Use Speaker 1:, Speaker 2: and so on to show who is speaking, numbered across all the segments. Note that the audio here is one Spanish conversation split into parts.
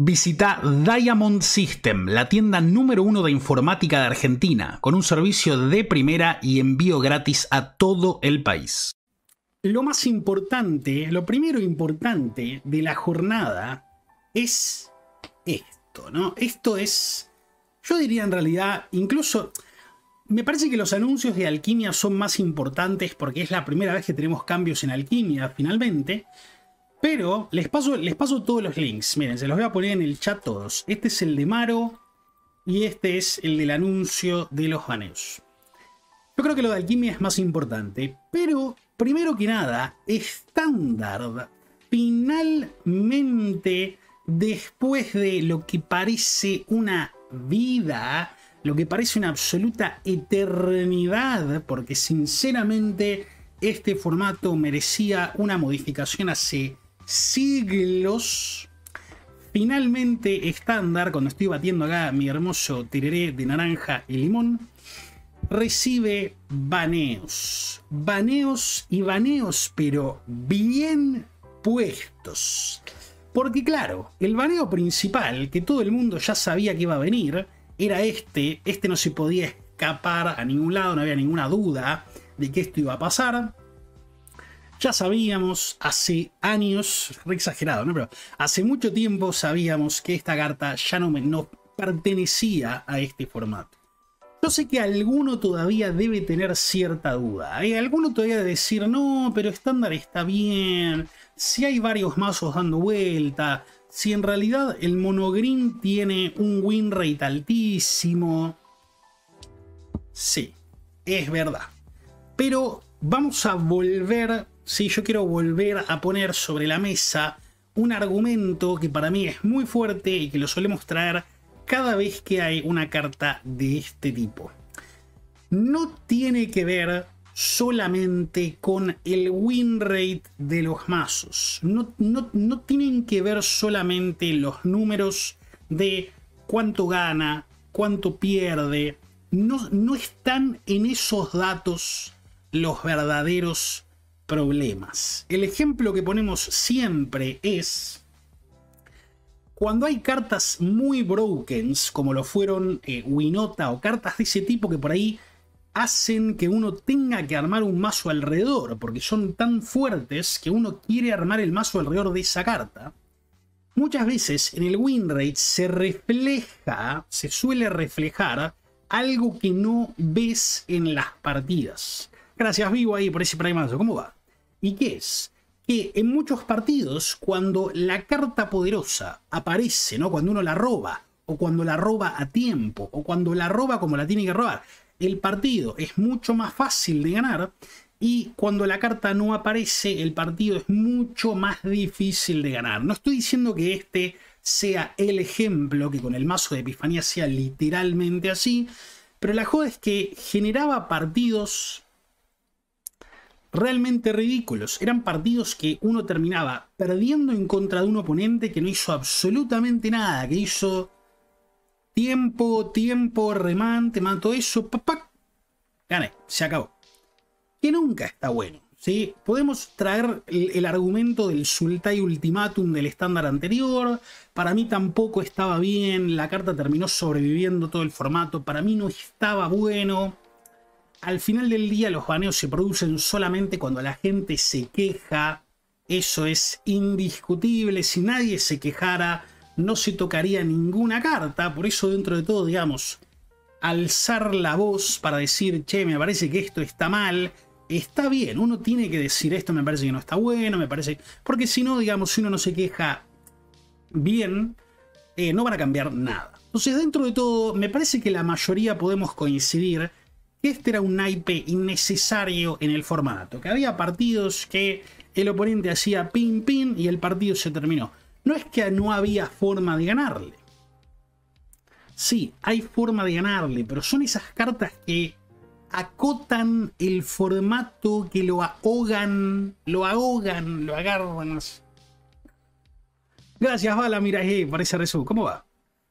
Speaker 1: Visita Diamond System, la tienda número 1 de informática de Argentina, con un servicio de primera y envío gratis a todo el país. Lo más importante, lo primero importante de la jornada es esto, ¿no? Esto es, yo diría en realidad, incluso, me parece que los anuncios de Alquimia son más importantes porque es la primera vez que tenemos cambios en Alquimia, finalmente. Pero les paso todos los links. Miren, se los voy a poner en el chat todos. Este es el de Maro y este es el del anuncio de los baneos. Yo creo que lo de Alquimia es más importante. Pero, primero que nada, Standard finalmente, después de lo que parece una vida, lo que parece una absoluta eternidad, porque sinceramente este formato merecía una modificación hace siglos, finalmente Standard, cuando estoy batiendo acá mi hermoso tereré de naranja y limón, recibe baneos. Baneos y baneos, pero bien puestos. Porque claro, el baneo principal, que todo el mundo ya sabía que iba a venir, era este. Este no se podía escapar a ningún lado, no había ninguna duda de que esto iba a pasar. Ya sabíamos hace años, re exagerado, ¿no? Pero hace mucho tiempo sabíamos que esta carta ya no pertenecía a este formato. Yo sé que alguno todavía debe tener cierta duda. Alguno todavía debe decir, no, pero estándar está bien. Si hay varios mazos dando vuelta. Si en realidad el monogreen tiene un win rate altísimo. Sí, es verdad. Pero vamos a volver. Sí, yo quiero volver a poner sobre la mesa un argumento que para mí es muy fuerte y que lo solemos traer cada vez que hay una carta de este tipo. No tiene que ver solamente con el win rate de los mazos. No tienen que ver solamente los números de cuánto gana, cuánto pierde. No están en esos datos los verdaderos problemas. El ejemplo que ponemos siempre es cuando hay cartas muy brokens, como lo fueron Winota o cartas de ese tipo que por ahí hacen que uno tenga que armar un mazo alrededor, porque son tan fuertes que uno quiere armar el mazo alrededor de esa carta. Muchas veces en el win rate se suele reflejar algo que no ves en las partidas. Gracias, Vivo, ahí por ese primazo. ¿Cómo va? ¿Y qué es? Que en muchos partidos, cuando la carta poderosa aparece, ¿no? Cuando uno la roba, o cuando la roba a tiempo, o cuando la roba como la tiene que robar, el partido es mucho más fácil de ganar. Y cuando la carta no aparece, el partido es mucho más difícil de ganar. No estoy diciendo que este sea el ejemplo, que con el mazo de Epifanía sea literalmente así, pero la joda es que generaba partidos realmente ridículos. Eran partidos que uno terminaba perdiendo en contra de un oponente que no hizo absolutamente nada, que hizo tiempo, remate, todo eso, ¡papac! Gané, se acabó. Que nunca está bueno, ¿sí? Podemos traer el argumento del Sultai Ultimatum del estándar anterior. Para mí tampoco estaba bien. La carta terminó sobreviviendo todo el formato. Para mí no estaba bueno. Al final del día los baneos se producen solamente cuando la gente se queja. Eso es indiscutible. Si nadie se quejara, no se tocaría ninguna carta. Por eso, dentro de todo, digamos, alzar la voz para decir, che, me parece que esto está mal. Está bien, uno tiene que decir esto, me parece que no está bueno, me parece... Porque si no, digamos, si uno no se queja bien, no van a cambiar nada. Entonces, dentro de todo, me parece que la mayoría podemos coincidir que este era un naipe innecesario en el formato. Que había partidos que el oponente hacía pin pin y el partido se terminó. No es que no había forma de ganarle. Sí, hay forma de ganarle, pero son esas cartas que acotan el formato, que lo ahogan, lo agarran. Gracias, Bala, mira, por ese resumen. ¿Cómo va?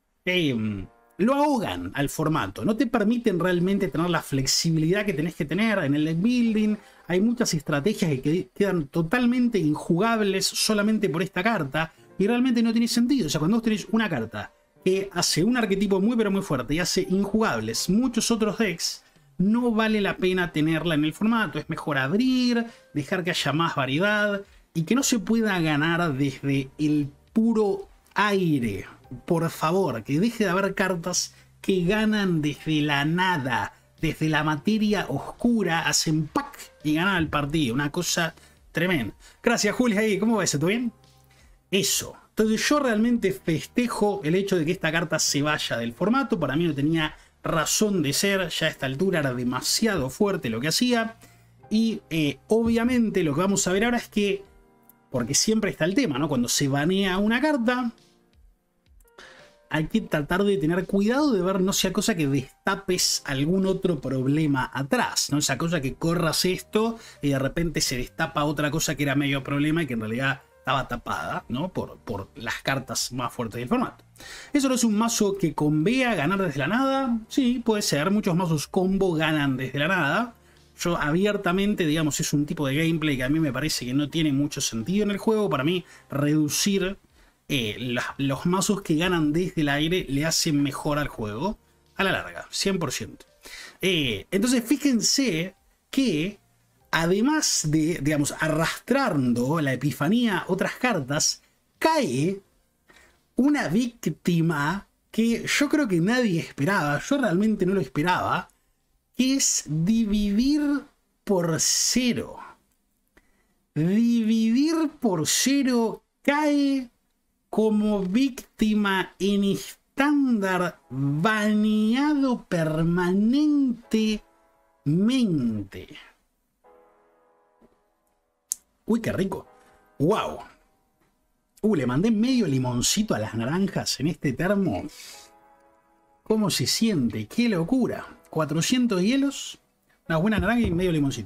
Speaker 1: Lo ahogan al formato, no te permiten realmente tener la flexibilidad que tenés que tener en el deck building. Hay muchas estrategias que quedan totalmente injugables solamente por esta carta. y realmente no tiene sentido. O sea, cuando vos tenés una carta que hace un arquetipo muy pero muy fuerte y hace injugables muchos otros decks, no vale la pena tenerla en el formato. Es mejor abrir, dejar que haya más variedad y que no se pueda ganar desde el puro aire. Por favor, que deje de haber cartas que ganan desde la nada, desde la materia oscura, hacen pack y ganan el partido. Una cosa tremenda. Gracias, Julia. ¿Cómo va eso? ¿Todo bien? Eso. Entonces yo realmente festejo el hecho de que esta carta se vaya del formato. Para mí no tenía razón de ser. Ya a esta altura era demasiado fuerte lo que hacía. Y obviamente lo que vamos a ver ahora es que, porque siempre está el tema, ¿no? Cuando se banea una carta, hay que tratar de tener cuidado de ver no sea cosa que destapes algún otro problema atrás, ¿no? Esa cosa que corras esto y de repente se destapa otra cosa que era medio problema y que en realidad estaba tapada, ¿no? Por las cartas más fuertes del formato. ¿Eso no es un mazo que convea ganar desde la nada? Sí, puede ser. Muchos mazos combo ganan desde la nada. Yo abiertamente, digamos, es un tipo de gameplay que a mí me parece que no tiene mucho sentido en el juego. Para mí, reducir los mazos que ganan desde el aire le hacen mejor al juego a la larga, 100%. Entonces fíjense que además de, digamos, arrastrando la epifanía otras cartas, cae una víctima que yo creo que nadie esperaba, yo realmente no lo esperaba, que es dividir por cero. Dividir por cero cae como víctima en estándar baneado permanentemente. Uy, qué rico. Wow. Le mandé medio limoncito a las naranjas en este termo. ¿Cómo se siente? ¡Qué locura! 400 hielos, una buena naranja y medio limoncito.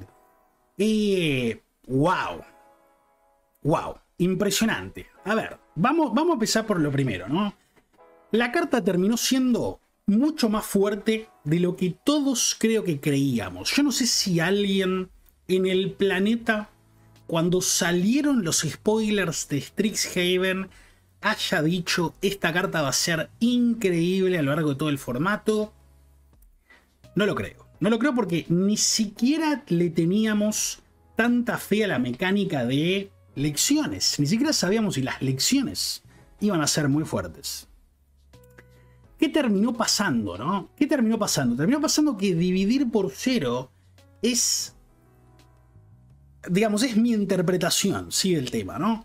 Speaker 1: Wow. Wow. Impresionante. A ver, vamos a empezar por lo primero, ¿no? La carta terminó siendo mucho más fuerte de lo que todos creo que creíamos. Yo no sé si alguien en el planeta, cuando salieron los spoilers de Strixhaven, haya dicho esta carta va a ser increíble a lo largo de todo el formato. No lo creo. No lo creo porque ni siquiera le teníamos tanta fe a la mecánica de lecciones. Ni siquiera sabíamos si las lecciones iban a ser muy fuertes. ¿Qué terminó pasando, no? ¿Qué terminó pasando? Terminó pasando que dividir por cero es, digamos, es mi interpretación, sí, del tema, ¿no?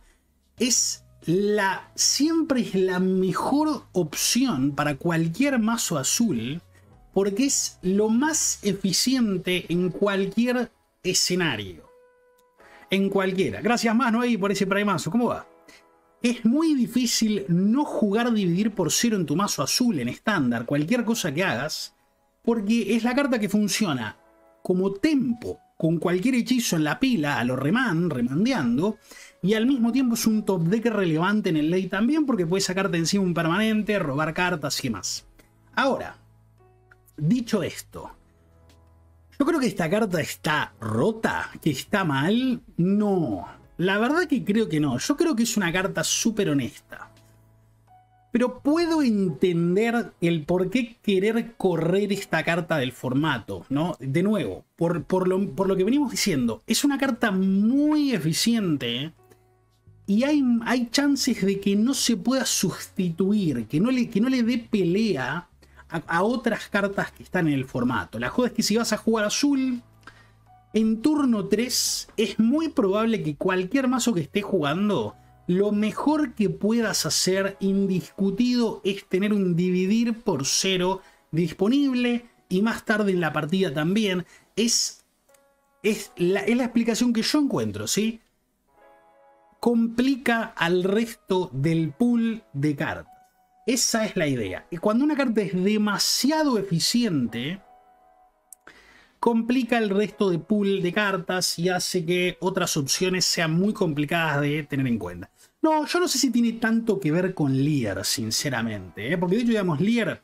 Speaker 1: Siempre es la mejor opción para cualquier mazo azul porque es lo más eficiente en cualquier escenario. En cualquiera. Gracias, Mano, ahí por ese primazo. ¿Cómo va? Es muy difícil no jugar dividir por cero en tu mazo azul en estándar, cualquier cosa que hagas, porque es la carta que funciona como tempo, con cualquier hechizo en la pila, a lo remandeando, y al mismo tiempo es un top deck relevante en el late también, porque puedes sacarte encima un permanente, robar cartas y demás. Ahora, dicho esto, yo creo que esta carta está rota, que está mal. No, la verdad que creo que no. Yo creo que es una carta súper honesta. Pero puedo entender el por qué querer correr esta carta del formato, ¿no? De nuevo, por lo que venimos diciendo, es una carta muy eficiente y hay chances de que no se pueda sustituir, que no le dé pelea a otras cartas que están en el formato. La joda es que si vas a jugar azul, en turno 3 es muy probable que cualquier mazo que esté jugando, lo mejor que puedas hacer indiscutido es tener un dividir por cero disponible y más tarde en la partida también. Es la explicación que yo encuentro, ¿sí? Complica al resto del pool de cartas. Esa es la idea. Y cuando una carta es demasiado eficiente, complica el resto de pool de cartas y hace que otras opciones sean muy complicadas de tener en cuenta. No, yo no sé si tiene tanto que ver con Lier, sinceramente. Porque de hecho, digamos, Lier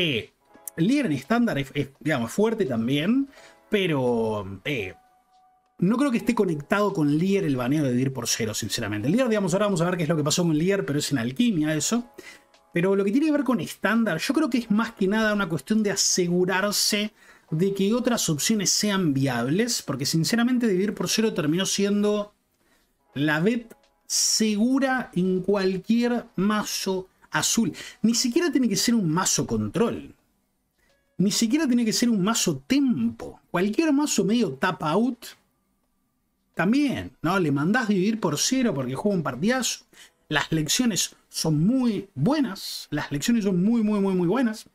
Speaker 1: en estándar es, digamos, fuerte también, pero no creo que esté conectado con Lier el baneo de Dir por 0, sinceramente. El Lier, digamos, ahora vamos a ver qué es lo que pasó con Lier, pero es en alquimia eso. Pero lo que tiene que ver con estándar, yo creo que es más que nada una cuestión de asegurarse de que otras opciones sean viables, porque sinceramente Dir por 0 terminó siendo la bet segura en cualquier mazo azul. Ni siquiera tiene que ser un mazo control. Ni siquiera tiene que ser un mazo tempo. Cualquier mazo medio tap out también, ¿no? Le mandás dividir por 0 porque juega un partidazo. Las lecciones son muy buenas. Las lecciones son muy buenas.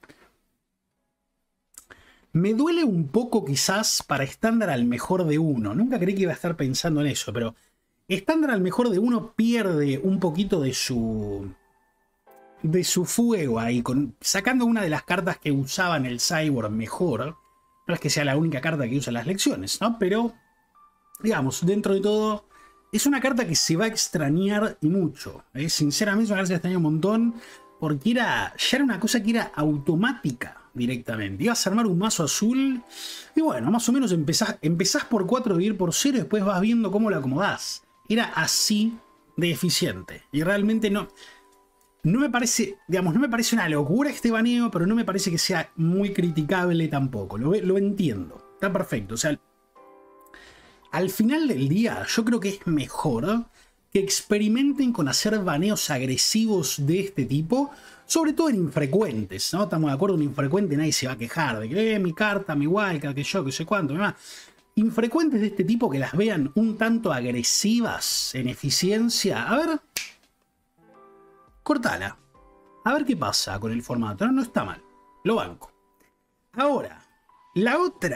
Speaker 1: Me duele un poco quizás para estándar al mejor de uno. Nunca creí que iba a estar pensando en eso, pero estándar al mejor de uno pierde un poquito de su fuego ahí, sacando una de las cartas que usaban el Cyborg mejor. No es que sea la única carta que usa las lecciones, ¿no? Pero, digamos, dentro de todo, es una carta que se va a extrañar y mucho. Sinceramente, es una carta que se extraña un montón, porque ya era una cosa que era automática directamente. Ibas a armar un mazo azul, y bueno, más o menos empezás por 4 de ir por 0, y después vas viendo cómo lo acomodás. Era así de eficiente. Y realmente no me parece, digamos, no me parece una locura este baneo, pero no me parece que sea muy criticable tampoco. Lo entiendo. Está perfecto. O sea, al final del día, yo creo que es mejor que experimenten con hacer baneos agresivos de este tipo, sobre todo en infrecuentes, ¿no? Estamos de acuerdo, en infrecuente nadie se va a quejar de que mi carta, mi wildcard, que yo, que sé cuánto, demás. Infrecuentes de este tipo que las vean un tanto agresivas en eficiencia. A ver, cortala. A ver qué pasa con el formato. No está mal. Lo banco. Ahora, la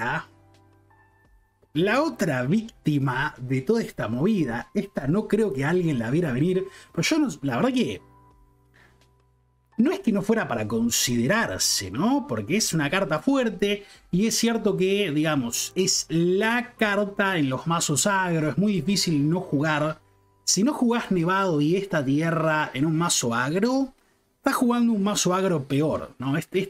Speaker 1: otra víctima de toda esta movida, esta no creo que alguien la viera venir, pero yo no, la verdad que no es que no fuera para considerarse, ¿no? Porque es una carta fuerte y es cierto que, digamos, es la carta en los mazos agro, es muy difícil no jugar. Si no jugás Nevado y esta tierra en un mazo agro, estás jugando un mazo agro peor, ¿no? Este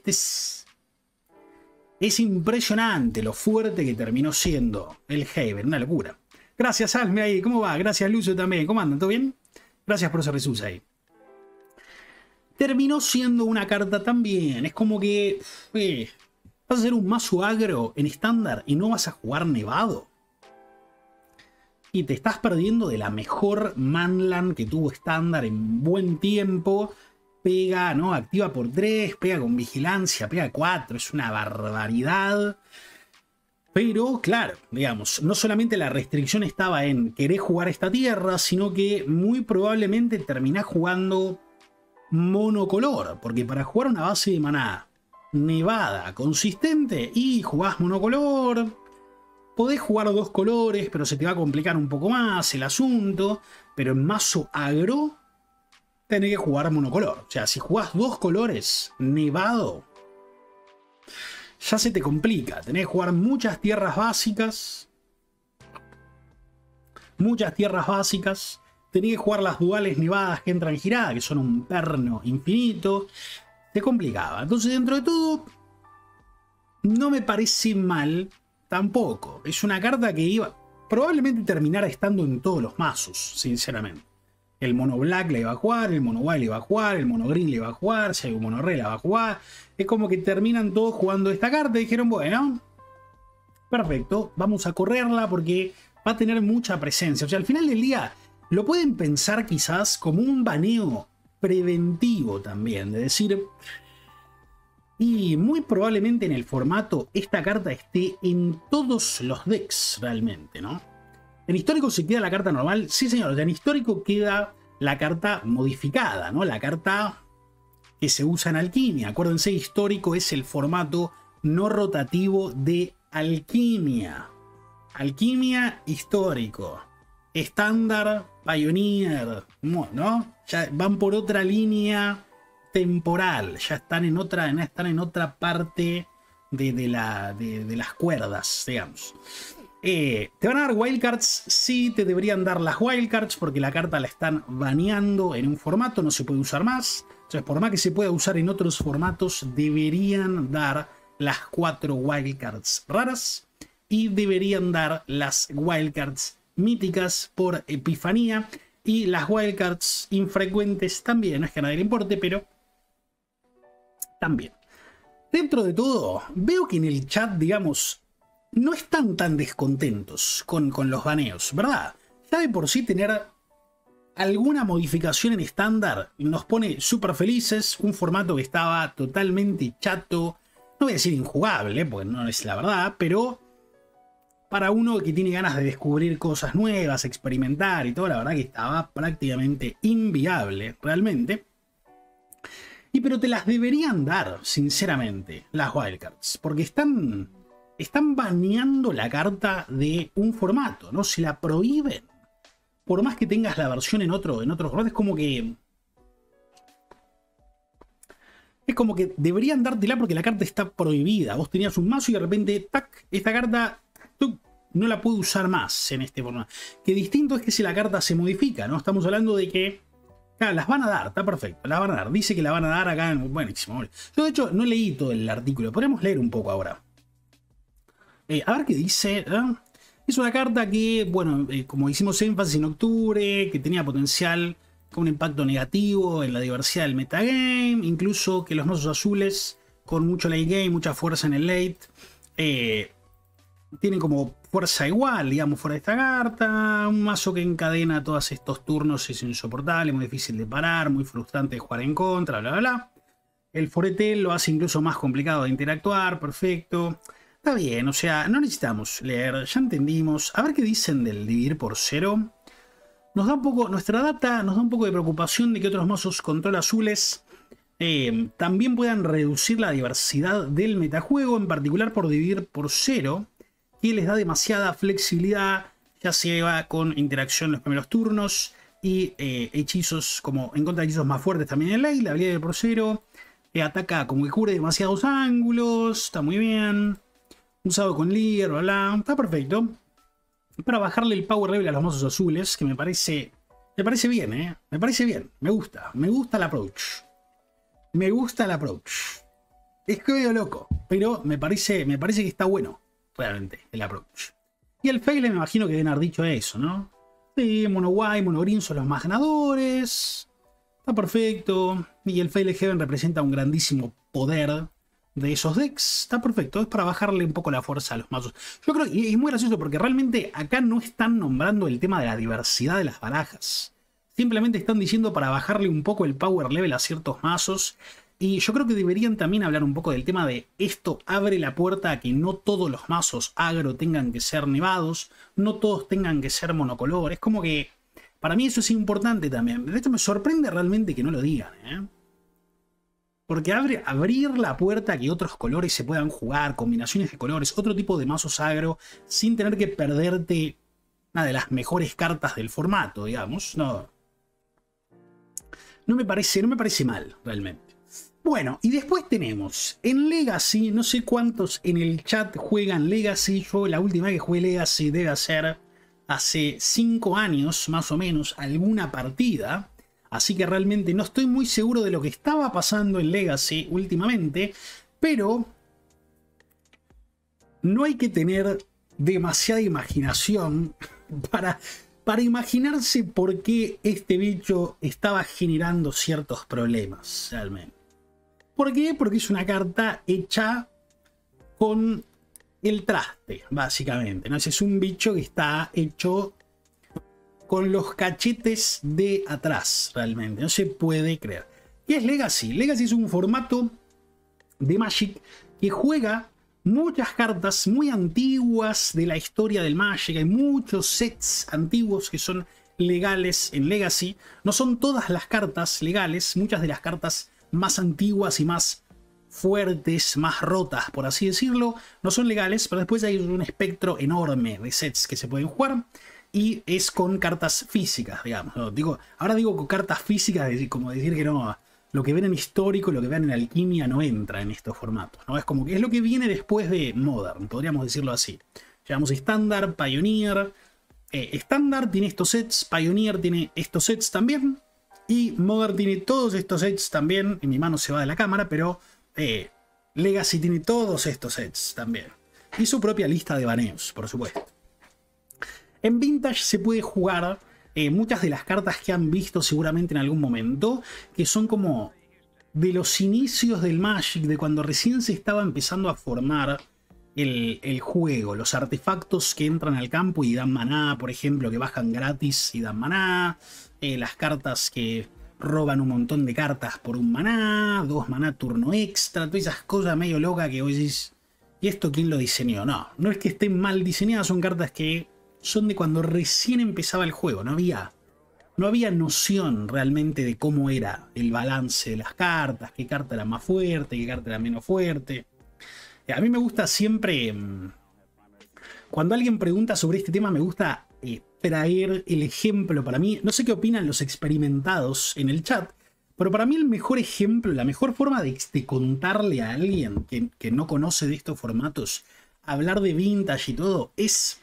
Speaker 1: es impresionante lo fuerte que terminó siendo el Haven, una locura. Gracias, Alme, ahí, ¿cómo va? Gracias, Lucio, también. ¿Cómo andan? ¿Todo bien? Gracias por ese resus ahí. Terminó siendo una carta también. Es como que vas a hacer un mazo agro en estándar y no vas a jugar Nevado. Y te estás perdiendo de la mejor manland que tuvo estándar en buen tiempo. Pega, ¿no? Activa por 3, pega con vigilancia, pega 4. Es una barbaridad. Pero, claro, digamos, no solamente la restricción estaba en querer jugar esta tierra, sino que muy probablemente terminás jugando monocolor. Porque para jugar una base de maná nevada consistente y jugás monocolor, podés jugar 2 colores, pero se te va a complicar un poco más el asunto. Pero en mazo agro tenés que jugar monocolor. O sea, si jugás 2 colores nevado, ya se te complica. Tenés que jugar muchas tierras básicas. Tenés que jugar las duales nevadas que entran giradas, que son un perno infinito. Te complicaba. Entonces, dentro de todo, no me parece mal tampoco. Es una carta que iba probablemente terminara estando en todos los mazos, sinceramente. El mono black la iba a jugar, el mono white la iba a jugar, el mono green la iba a jugar, si hay un mono red la va a jugar. Es como que terminan todos jugando esta carta y dijeron, bueno, perfecto, vamos a correrla porque va a tener mucha presencia. O sea, al final del día lo pueden pensar quizás como un baneo preventivo también, de decir, y muy probablemente en el formato esta carta esté en todos los decks realmente, ¿no? En histórico se queda la carta normal. Sí, señor. En histórico queda la carta modificada, ¿no? La carta que se usa en alquimia. Acuérdense, histórico es el formato no rotativo de alquimia. Alquimia histórico. Estándar, Pioneer, ¿no? Ya van por otra línea temporal. Ya están en otra parte de las cuerdas, digamos. ¿Te van a dar wildcards? Sí, te deberían dar las wildcards porque la carta la están baneando en un formato, no se puede usar más. Entonces, por más que se pueda usar en otros formatos, deberían dar las 4 wildcards raras. y deberían dar las wildcards míticas por epifanía y las wildcards infrecuentes también. No es que a nadie le importe, pero también. Dentro de todo, veo que en el chat, digamos, no están tan descontentos con los baneos, ¿verdad? Ya de por sí tener alguna modificación en estándar nos pone súper felices. Un formato que estaba totalmente chato. No voy a decir injugable, porque no es la verdad, pero para uno que tiene ganas de descubrir cosas nuevas, experimentar y todo, la verdad que estaba prácticamente inviable, realmente. Y pero te las deberían dar, sinceramente, las wildcards, porque están baneando la carta de un formato, ¿no? Se la prohíben. Por más que tengas la versión en otro formato, es como que deberían dártela porque la carta está prohibida. Vos tenías un mazo y de repente, tac, esta carta no la puedo usar más en este formato. Que distinto es que si la carta se modifica, ¿no? Estamos hablando de que las van a dar, está perfecto, las van a dar. Dice que la van a dar acá, buenísimo. Yo de hecho no leí todo el artículo, podemos leer un poco ahora. A ver qué dice. Es una carta que, bueno, como hicimos énfasis en octubre, que tenía potencial con un impacto negativo en la diversidad del metagame, incluso que los mazos azules con mucho late game, mucha fuerza en el late, tienen como fuerza igual, digamos, fuera de esta carta. Un mazo que encadena todos estos turnos es insoportable, muy difícil de parar, muy frustrante de jugar en contra, bla, bla, bla. El Foretel lo hace incluso más complicado de interactuar, perfecto. Está bien, o sea, no necesitamos leer, ya entendimos. A ver qué dicen del dividir por cero. Nos da un poco, nuestra data nos da un poco de preocupación de que otros mazos control azules también puedan reducir la diversidad del metajuego, en particular por dividir por cero, que les da demasiada flexibilidad, ya sea con interacción en los primeros turnos y hechizos como en contra de hechizos más fuertes también en ley. La habilidad de por cero ataca como que cubre demasiados ángulos, está muy bien. Usado con Leer, bla, bla, está perfecto. Para bajarle el power level a los mazos azules, que me parece bien, me parece bien, me gusta el approach. Me gusta el approach. Es que medio loco, pero me parece que está bueno, realmente, el approach. Y el fail, me imagino que deben haber dicho eso, ¿no? Sí, mono white, mono green son los más ganadores. Está perfecto. Y el fail heaven representa un grandísimo poder de esos decks. Está perfecto, es para bajarle un poco la fuerza a los mazos. Yo creo que es muy gracioso porque realmente acá no están nombrando el tema de la diversidad de las barajas. Simplemente están diciendo para bajarle un poco el power level a ciertos mazos. Y yo creo que deberían también hablar un poco del tema de esto abre la puerta a que no todos los mazos agro tengan que ser nevados, no todos tengan que ser monocolor. Es como que para mí eso es importante también. De hecho me sorprende realmente que no lo digan, ¿eh? Porque abrir la puerta a que otros colores se puedan jugar, combinaciones de colores, otro tipo de mazos agro, sin tener que perderte una de las mejores cartas del formato, digamos. No me parece mal, realmente. Bueno, y después tenemos en Legacy, no sé cuántos en el chat juegan Legacy. Yo la última vez que jugué Legacy debe ser hace 5 años, más o menos, alguna partida. Así que realmente no estoy muy seguro de lo que estaba pasando en Legacy últimamente, pero no hay que tener demasiada imaginación para imaginarse por qué este bicho estaba generando ciertos problemas, realmente. ¿Por qué? Porque es una carta hecha con el traste, básicamente, ¿no? Es un bicho que está hecho con los cachetes de atrás, realmente. No se puede creer. ¿Qué es Legacy? Legacy es un formato de Magic que juega muchas cartas muy antiguas de la historia del Magic. Hay muchos sets antiguos que son legales en Legacy. No son todas las cartas legales. Muchas de las cartas más antiguas y más fuertes, más rotas, por así decirlo, no son legales. Pero después hay un espectro enorme de sets que se pueden jugar. Y es con cartas físicas, digamos. ¿No? Ahora digo con cartas físicas, como decir que no, lo que ven en histórico, lo que ven en alquimia no entra en estos formatos, ¿no? Es como que es lo que viene después de Modern, podríamos decirlo así. Llevamos Standard, Pioneer. Standard tiene estos sets, Pioneer tiene estos sets también. Y Modern tiene todos estos sets también. En mi mano se va de la cámara, pero Legacy tiene todos estos sets también. y su propia lista de baneos, por supuesto. En Vintage se puede jugar muchas de las cartas que han visto seguramente en algún momento, que son como de los inicios del Magic, de cuando recién se estaba empezando a formar el juego. Los artefactos que entran al campo y dan maná, por ejemplo, que bajan gratis y dan maná. Las cartas que roban un montón de cartas por un maná, 2 maná turno extra, todas esas cosas medio locas que vos decís, ¿y esto quién lo diseñó? No, no es que estén mal diseñadas, son cartas que son de cuando recién empezaba el juego. No había noción realmente de cómo era el balance de las cartas, qué carta era más fuerte, qué carta era menos fuerte. A mí me gusta siempre, cuando alguien pregunta sobre este tema, me gusta traer el ejemplo para mí. No sé qué opinan los experimentados en el chat, pero para mí el mejor ejemplo, la mejor forma de contarle a alguien que no conoce de estos formatos, hablar de Vintage y todo, es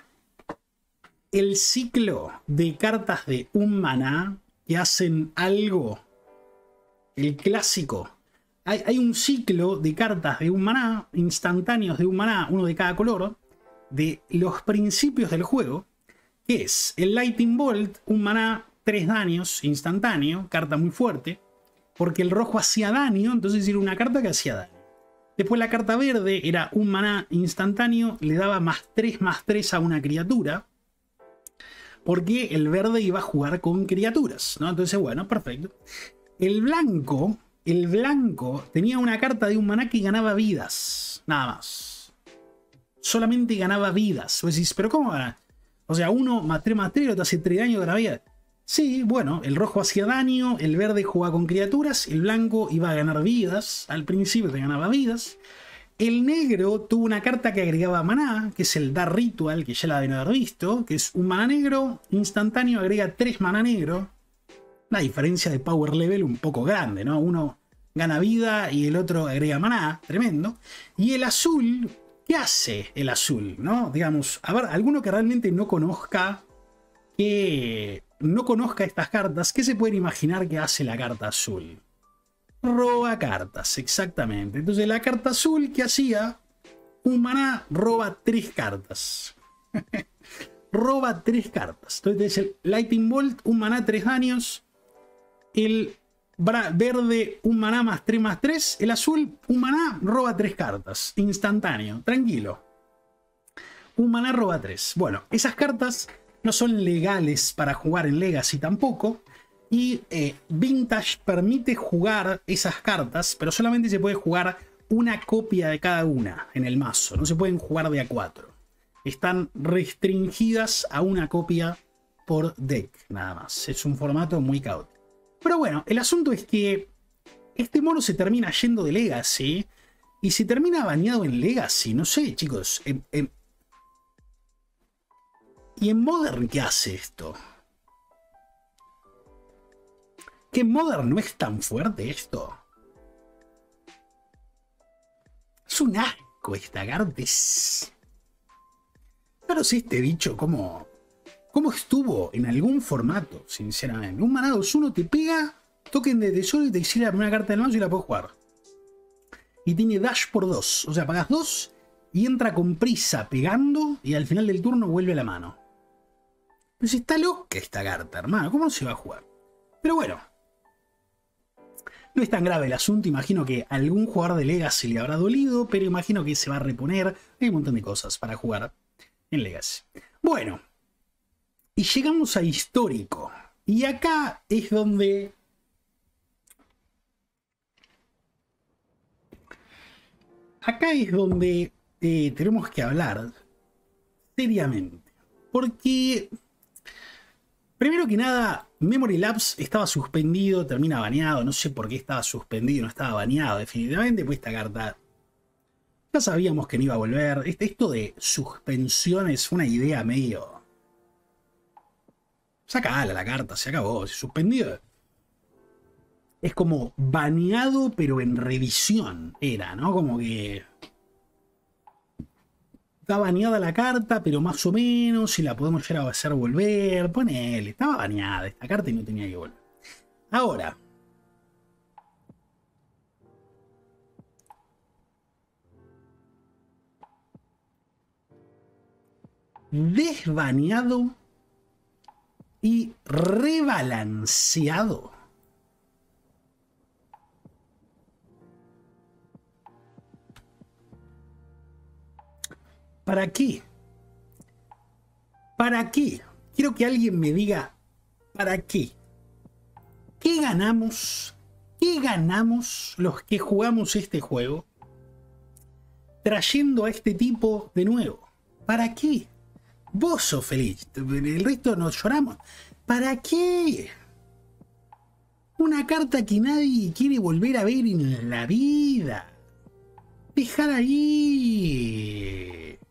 Speaker 1: el ciclo de cartas de un maná que hacen algo, el clásico. Hay un ciclo de cartas de un maná, instantáneos de un maná, uno de cada color, de los principios del juego, que es el Lightning Bolt, un maná, 3 daños, instantáneo, carta muy fuerte, porque el rojo hacía daño, entonces era una carta que hacía daño. Después la carta verde era un maná instantáneo, le daba +3/+3 a una criatura, porque el verde iba a jugar con criaturas, ¿no? Entonces, bueno, perfecto. El blanco tenía una carta de un maná que ganaba vidas, nada más. Solamente ganaba vidas. Vos decís, ¿pero cómo gana? O sea, uno +3/+3, otro hace 3 daños de la vida. Sí, bueno, el rojo hacía daño, el verde jugaba con criaturas, el blanco iba a ganar vidas, al principio te ganaba vidas. El negro tuvo una carta que agregaba maná, que es el Dark Ritual, que ya la deben haber visto, que es un maná negro, instantáneo, agrega 3 maná negro. Una diferencia de power level un poco grande, ¿no? Uno gana vida y el otro agrega maná, tremendo. Y el azul, ¿qué hace el azul? ¿No? Digamos, a ver, alguno que realmente no conozca estas cartas, ¿qué se pueden imaginar que hace la carta azul? Roba cartas, exactamente. Entonces la carta azul, ¿qué hacía? Un maná roba 3 cartas. Roba 3 cartas. Entonces el Lightning Bolt, un maná, 3 daños. El verde, un maná +3/+3. El azul, un maná, roba 3 cartas. Instantáneo, tranquilo. Un maná roba 3. Bueno, esas cartas no son legales para jugar en Legacy tampoco. Y Vintage permite jugar esas cartas, pero solamente se puede jugar una copia de cada una en el mazo. No se pueden jugar de a 4. Están restringidas a una copia por deck, nada más. Es un formato muy caótico. Pero bueno, el asunto es que este mono se termina yendo de Legacy y se termina baneado en Legacy. No sé, chicos. ¿Y en Modern qué hace esto? ¿Que en Modern no es tan fuerte esto? Es un asco esta carta. Claro, si este bicho, ¿cómo estuvo en algún formato, sinceramente? Un maná 2/1 te pega, token de tesoro y te exila una carta del mazo y la puedes jugar. Y tiene dash por 2. O sea, pagas 2 y entra con prisa pegando y al final del turno vuelve a la mano. Pero si está loca esta carta, hermano. ¿Cómo se va a jugar? Pero bueno. No es tan grave el asunto, imagino que a algún jugador de Legacy le habrá dolido, pero imagino que se va a reponer. Hay un montón de cosas para jugar en Legacy. Bueno, y llegamos a histórico. Y acá es donde tenemos que hablar seriamente. Porque, primero que nada, Memory Lapse estaba suspendido, termina baneado. No sé por qué estaba suspendido, no estaba baneado definitivamente. Pues esta carta ya sabíamos que no iba a volver. Esto de suspensión es una idea medio... Sacala la carta, se acabó. Suspendido es como baneado pero en revisión. Era, ¿no? Como que... Está baneada la carta, pero más o menos, si la podemos llegar a hacer volver. Ponele, estaba baneada esta carta y no tenía que volver. Ahora. desbaneado y rebalanceado. ¿Para qué? ¿Para qué? Quiero que alguien me diga, ¿para qué? ¿Qué ganamos? ¿Qué ganamos los que jugamos este juego trayendo a este tipo de nuevo? ¿Para qué? Vos sos feliz, el resto nos lloramos. ¿Para qué? Una carta que nadie quiere volver a ver en la vida. Dejar ahí.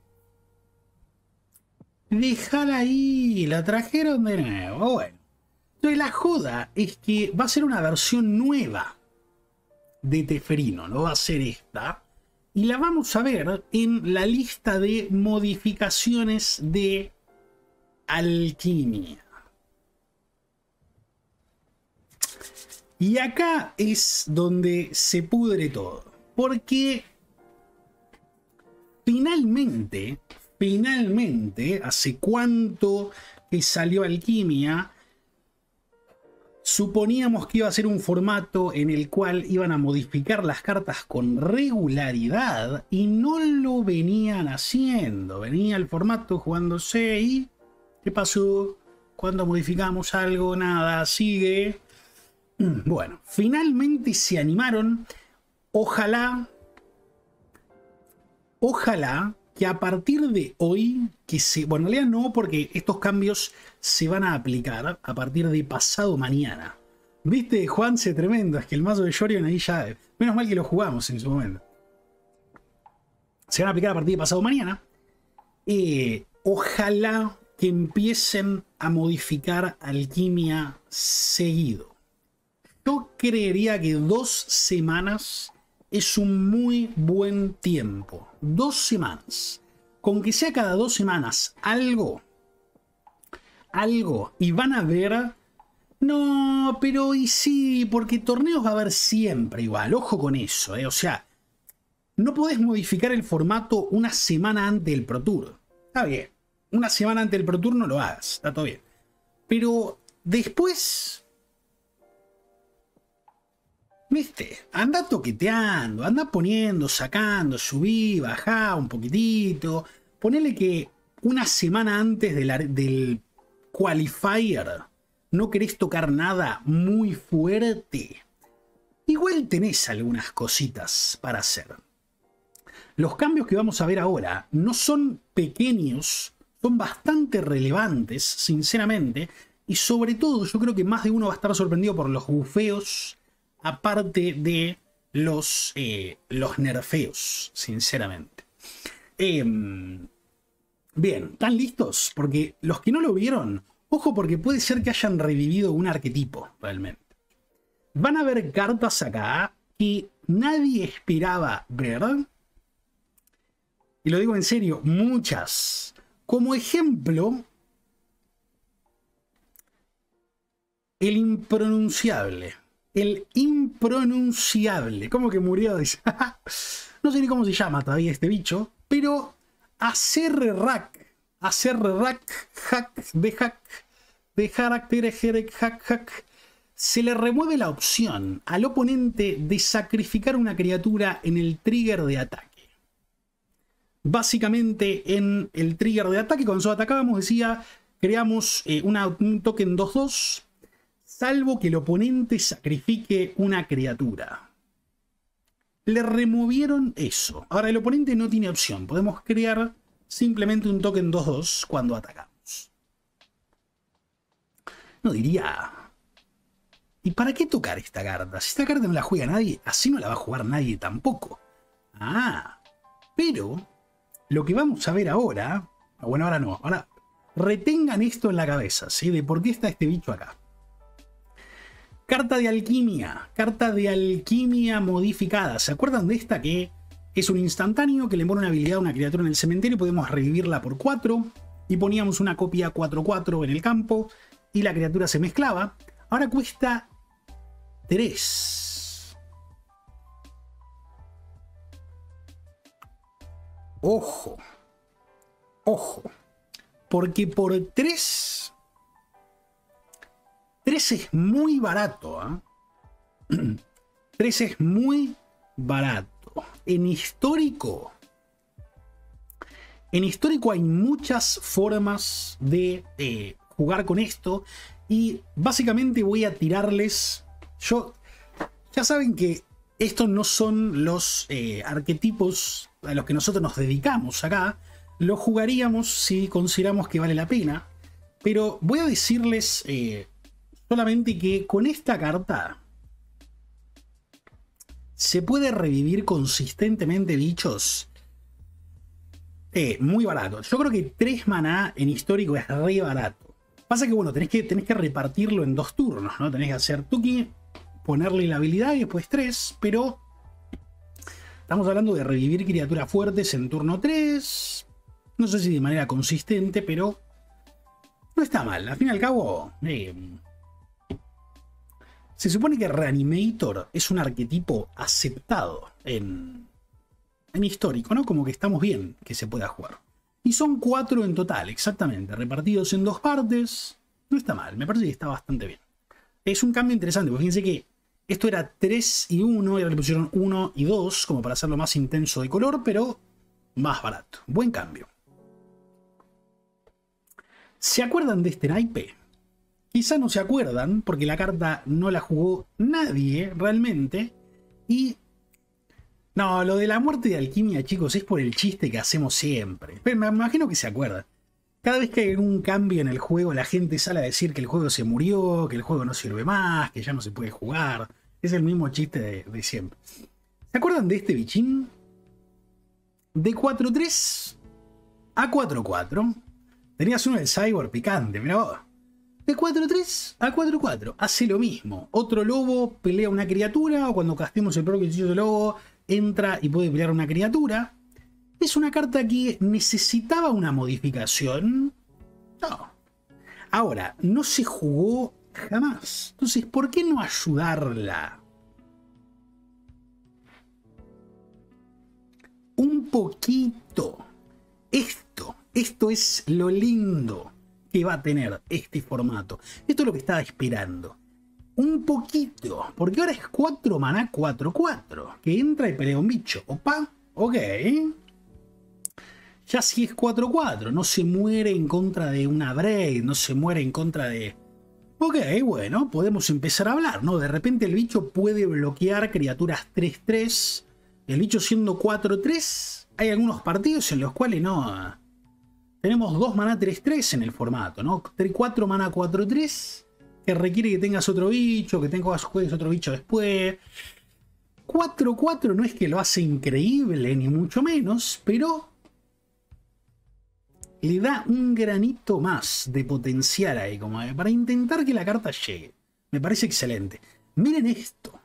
Speaker 1: Dejar ahí. La trajeron de nuevo. Bueno. Entonces la joda es que va a ser una versión nueva de Teferinon. No va a ser esta. Y la vamos a ver en la lista de modificaciones de alquimia. Y acá es donde se pudre todo. Porque finalmente, hace cuánto que salió Alquimia, suponíamos que iba a ser un formato en el cual iban a modificar las cartas con regularidad y no lo venían haciendo. Venía el formato jugándose y ¿qué pasó? Cuando modificamos algo, nada, sigue. Bueno, finalmente se animaron. Ojalá que a partir de hoy, bueno, en realidad no, porque estos cambios se van a aplicar a partir de pasado mañana. ¿Viste, Juanse? Tremendo, es que el mazo de Yorion ahí ya... Menos mal que lo jugamos en su momento. Se van a aplicar a partir de pasado mañana. Ojalá que empiecen a modificar alquimia seguido. Yo creería que 2 semanas... es un muy buen tiempo. 2 semanas. Con que sea cada 2 semanas algo. Y van a ver. No, pero y sí, porque torneos va a haber siempre igual. Ojo con eso, O sea, no podés modificar el formato una semana antes del Pro Tour. Está bien. Una semana antes del Pro Tour no lo hagas. Está todo bien. Pero después... ¿Viste? Anda toqueteando, anda poniendo, sacando, subí, bajá un poquitito. Ponele que una semana antes del qualifier no querés tocar nada muy fuerte. Igual tenés algunas cositas para hacer. Los cambios que vamos a ver ahora no son pequeños, son bastante relevantes, sinceramente. Y sobre todo, yo creo que más de uno va a estar sorprendido por los bufeos. Aparte de los nerfeos, sinceramente. Bien, ¿están listos? Porque los que no lo vieron, ojo, porque puede ser que hayan revivido un arquetipo, realmente. Van a ver cartas acá que nadie esperaba ver. Y lo digo en serio, muchas. Como ejemplo, el impronunciable. El impronunciable. ¿Cómo que murió? No sé ni cómo se llama todavía este bicho. Pero Acerrak. De hack. Se le remueve la opción al oponente de sacrificar una criatura en el trigger de ataque. Básicamente en el trigger de ataque, cuando nosotros atacábamos, decía, creamos un token 2/2. Salvo que el oponente sacrifique una criatura. Le removieron eso. Ahora el oponente no tiene opción. Podemos crear simplemente un token 2/2 cuando atacamos. No diría... ¿Y para qué tocar esta carta? Si esta carta no la juega nadie, así no la va a jugar nadie tampoco. Ah, pero lo que vamos a ver ahora... Bueno, ahora no. Ahora retengan esto en la cabeza, ¿sí? De por qué está este bicho acá. Carta de alquimia modificada. ¿Se acuerdan de esta que es un instantáneo que le pone una habilidad a una criatura en el cementerio? Podemos revivirla por 4 y poníamos una copia 4/4 en el campo y la criatura se mezclaba. Ahora cuesta 3. Ojo. Porque por 3 es muy barato. 3 es muy barato. En histórico hay muchas formas de jugar con esto. Y básicamente voy a tirarles. Ya saben que estos no son los arquetipos a los que nosotros nos dedicamos acá. Lo jugaríamos si consideramos que vale la pena. Pero voy a decirles solamente que con esta carta se puede revivir consistentemente bichos muy barato. Yo creo que 3 maná en histórico es re barato. Pasa que bueno, tenés que repartirlo en 2 turnos, ¿no? Tenés que hacer Tuki, ponerle la habilidad y después 3, pero estamos hablando de revivir criaturas fuertes en turno 3. No sé si de manera consistente, pero no está mal. Al fin y al cabo, se supone que Reanimator es un arquetipo aceptado en histórico, ¿no? Como que estamos bien que se pueda jugar. Y son 4 en total, exactamente, repartidos en 2 partes. No está mal, me parece que está bastante bien. Es un cambio interesante, porque fíjense que esto era 3 y 1, y ahora le pusieron 1 y 2, como para hacerlo más intenso de color, pero más barato. Buen cambio. ¿Se acuerdan de este naipe? Quizá no se acuerdan, porque la carta no la jugó nadie realmente. Y no, lo de la muerte de alquimia, chicos, es por el chiste que hacemos siempre. Pero me imagino que se acuerdan. Cada vez que hay algún cambio en el juego, la gente sale a decir que el juego se murió, que el juego no sirve más, que ya no se puede jugar. Es el mismo chiste de siempre. ¿Se acuerdan de este bichín? De 4-3 a 4-4. Tenías uno del Cyborg picante, mirá vos. De 4-3 a 4-4. Hace lo mismo. Otro lobo pelea una criatura, o cuando castemos el propio hechizo de lobo, entra y puede pelear una criatura. ¿Es una carta que necesitaba una modificación? No. Ahora, no se jugó jamás. Entonces, ¿por qué no ayudarla? Un poquito. Esto es lo lindo que va a tener este formato. Esto es lo que estaba esperando. Un poquito. Porque ahora es 4 maná 4-4. Que entra y pelea un bicho. Opa. Ok. Ya si es 4-4, no se muere en contra de una Braid, no se muere en contra de... Ok, bueno, podemos empezar a hablar, ¿no? De repente el bicho puede bloquear criaturas 3-3. El bicho siendo 4-3, hay algunos partidos en los cuales no... Tenemos 2 maná 3-3 en el formato, ¿no? 4 maná 4-3, que requiere que tengas otro bicho, que juegues otro bicho después. 4-4 no es que lo hace increíble, ni mucho menos, pero... le da un granito más de potencial ahí, como para intentar que la carta llegue. Me parece excelente. Miren esto.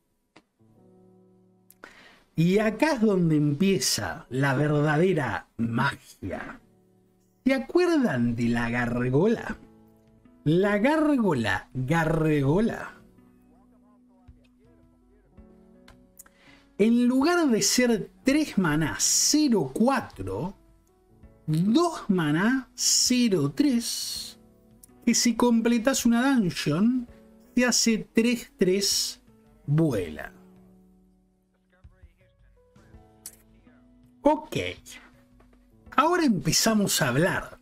Speaker 1: Y acá es donde empieza la verdadera magia. ¿Se acuerdan de la gárgola? La gárgola, en lugar de ser 3 maná 0-4, 2 maná 0-3, que si completas una dungeon te hace 3-3 vuela. Ok, ahora empezamos a hablar.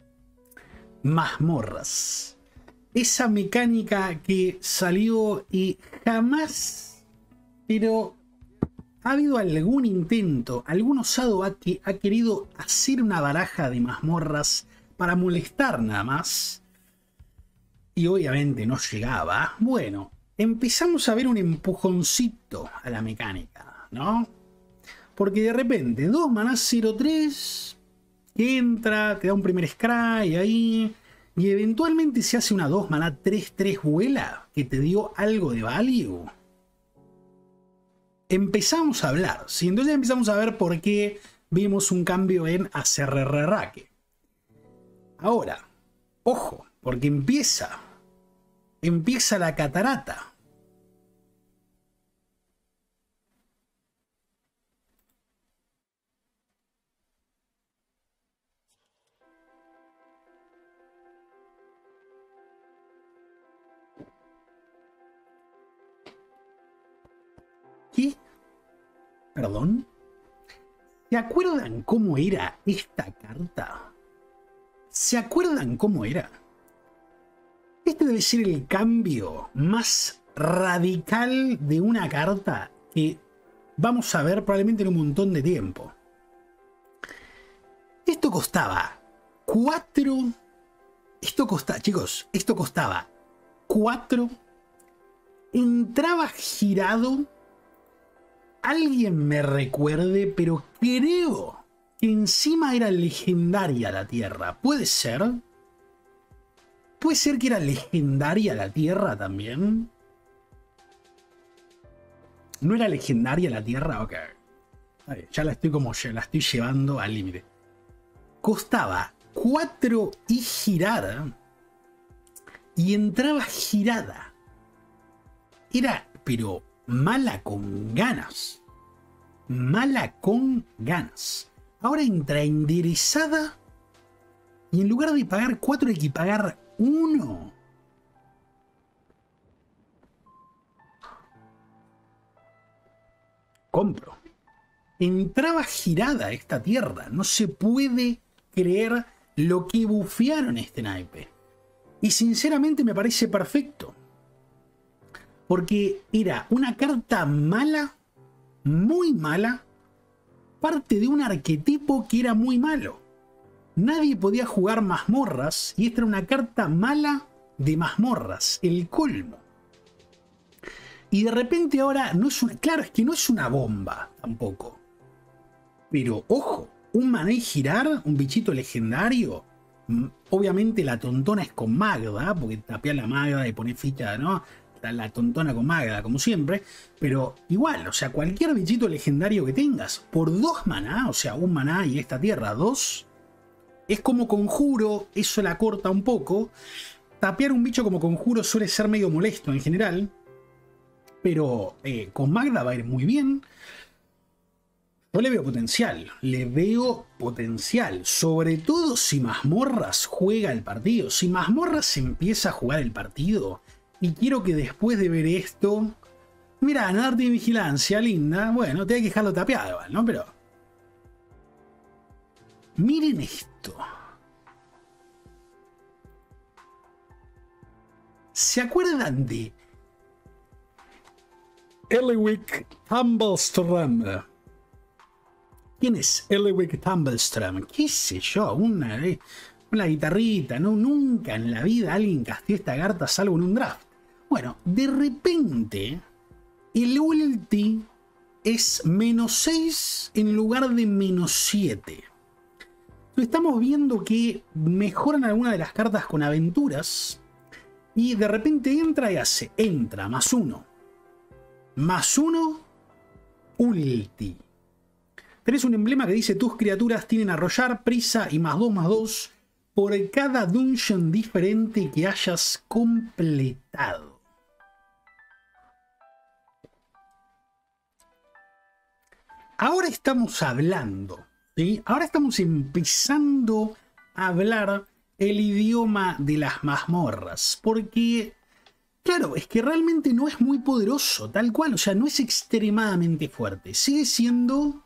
Speaker 1: Mazmorras. Esa mecánica que salió y jamás, pero ha habido algún intento, algún osado ha querido hacer una baraja de mazmorras para molestar nada más. Y obviamente no llegaba. Bueno, empezamos a ver un empujoncito a la mecánica, ¿no? Porque de repente, 2 maná 0-3, que entra, te da un primer scry ahí, y eventualmente se hace una 2 maná 3-3 vuela, que te dio algo de value. Empezamos a hablar, ¿sí? Entonces empezamos a ver por qué vimos un cambio en Acerrerraque. Ahora, ojo, porque empieza la catarata. Perdón. ¿Se acuerdan cómo era esta carta? ¿Se acuerdan cómo era? Este debe ser el cambio más radical de una carta que vamos a ver probablemente en un montón de tiempo. Esto costaba 4. Chicos, esto costaba 4. Entraba girado. Alguien me recuerde, pero creo que encima era legendaria la tierra. ¿Puede ser? ¿Puede ser que era legendaria la tierra también? ¿No era legendaria la tierra? Ok. Ya la estoy llevando al límite. Costaba 4 y girar. Y entraba girada. Era, pero mala con ganas. Mala con ganas. Ahora entra enderezada. Y en lugar de pagar 4 hay que pagar 1. Compro. Entraba girada esta tierra. No se puede creer lo que bufearon este naipe. Y sinceramente me parece perfecto. Porque era una carta mala, muy mala, parte de un arquetipo que era muy malo. Nadie podía jugar mazmorras y esta era una carta mala de mazmorras, el colmo. Y de repente ahora no es una... Claro, es que no es una bomba tampoco. Pero ojo, un maná y girar, un bichito legendario. Obviamente la tontona es con Magda, porque tapea la Magda y pone ficha, ¿no? La tontona con Magda, como siempre. Pero igual, o sea, cualquier bichito legendario que tengas, por 2 maná, o sea, un maná y esta tierra, 2, es como conjuro, eso la corta un poco. Tapear un bicho como conjuro suele ser medio molesto en general. Pero con Magda va a ir muy bien. Yo le veo potencial, sobre todo si Mazmorras juega el partido. Si Mazmorras empieza a jugar el partido, y quiero que después de ver esto, mira, Arte y Vigilancia, linda, bueno, te hay que dejarlo tapeado igual, ¿no? Pero miren esto. ¿Se acuerdan de Eliwick Tumblestrom? ¿Quién es Eliwick Tumblestrom? ¿Qué sé yo? Una guitarrita, ¿no? Nunca en la vida alguien casteó esta carta salvo en un draft. Bueno, de repente el ulti es -6 en lugar de -7. Estamos viendo que mejoran algunas de las cartas con aventuras y de repente entra y hace, entra, +1. +1, ulti. Tenés un emblema que dice tus criaturas tienen arrollar, prisa y +2/+2 por cada dungeon diferente que hayas completado. Ahora estamos hablando, ¿sí? Ahora estamos empezando a hablar el idioma de las mazmorras. Porque, claro, es que realmente no es muy poderoso, tal cual. O sea, no es extremadamente fuerte. Sigue siendo...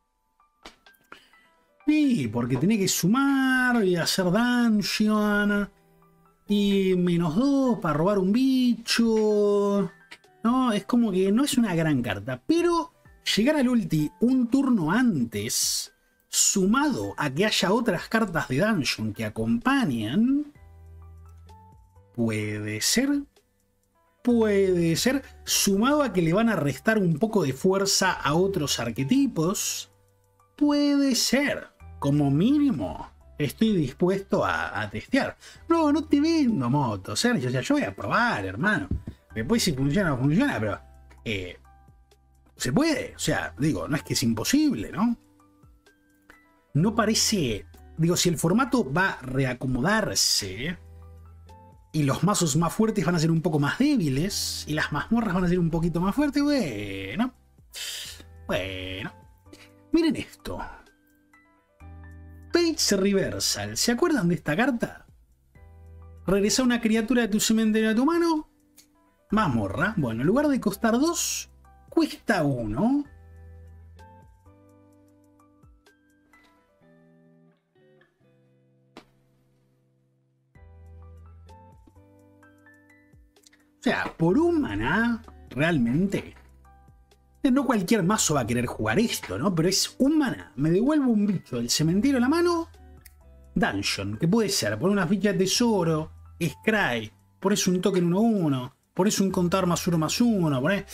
Speaker 1: Sí, porque tiene que sumar y hacer dungeon. Y -2 para robar un bicho. No, es como que no es una gran carta. Pero llegar al ulti un turno antes, sumado a que haya otras cartas de dungeon que acompañan, puede ser. Puede ser. Sumado a que le van a restar un poco de fuerza a otros arquetipos. Puede ser. Como mínimo, estoy dispuesto a testear. No, no te vendo moto, Sergio. O sea, yo voy a probar, hermano. Después si funciona o no funciona, pero... se puede. O sea, digo, no es que es imposible, ¿no? No parece... Digo, si el formato va a reacomodarse... Y los mazos más fuertes van a ser un poco más débiles... Y las mazmorras van a ser un poquito más fuertes, bueno... Bueno... Miren esto. Page Reversal. ¿Se acuerdan de esta carta? Regresa una criatura de tu cementerio a tu mano. Mazmorra. Bueno, en lugar de costar 2, cuesta 1. O sea, por un maná, realmente. No cualquier mazo va a querer jugar esto, ¿no? Pero es un maná. Me devuelvo un bicho del cementerio a la mano. Dungeon, que puede ser. Por unas fichas de tesoro. Scry. Pones un token 1/1. Pones un contador +1/1. Pones...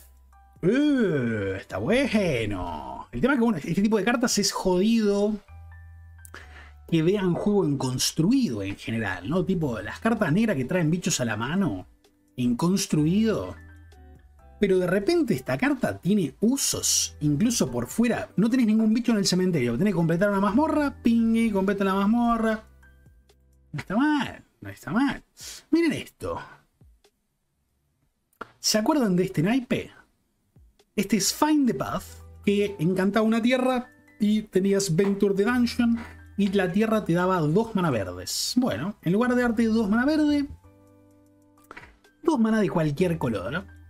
Speaker 1: está bueno. El tema es que, bueno, este tipo de cartas es jodido que vean juego en construido en general, ¿no? Tipo, las cartas negras que traen bichos a la mano. En construido. Pero de repente esta carta tiene usos, incluso por fuera. No tenés ningún bicho en el cementerio. Tenés que completar una mazmorra, pingue, completa la mazmorra. No está mal, no está mal. Miren esto. ¿Se acuerdan de este naipe? Este es Find the Path, que encantaba una tierra y tenías Venture the Dungeon y la tierra te daba 2 mana verdes. Bueno, en lugar de darte 2 mana verde, 2 mana de cualquier color, ¿no?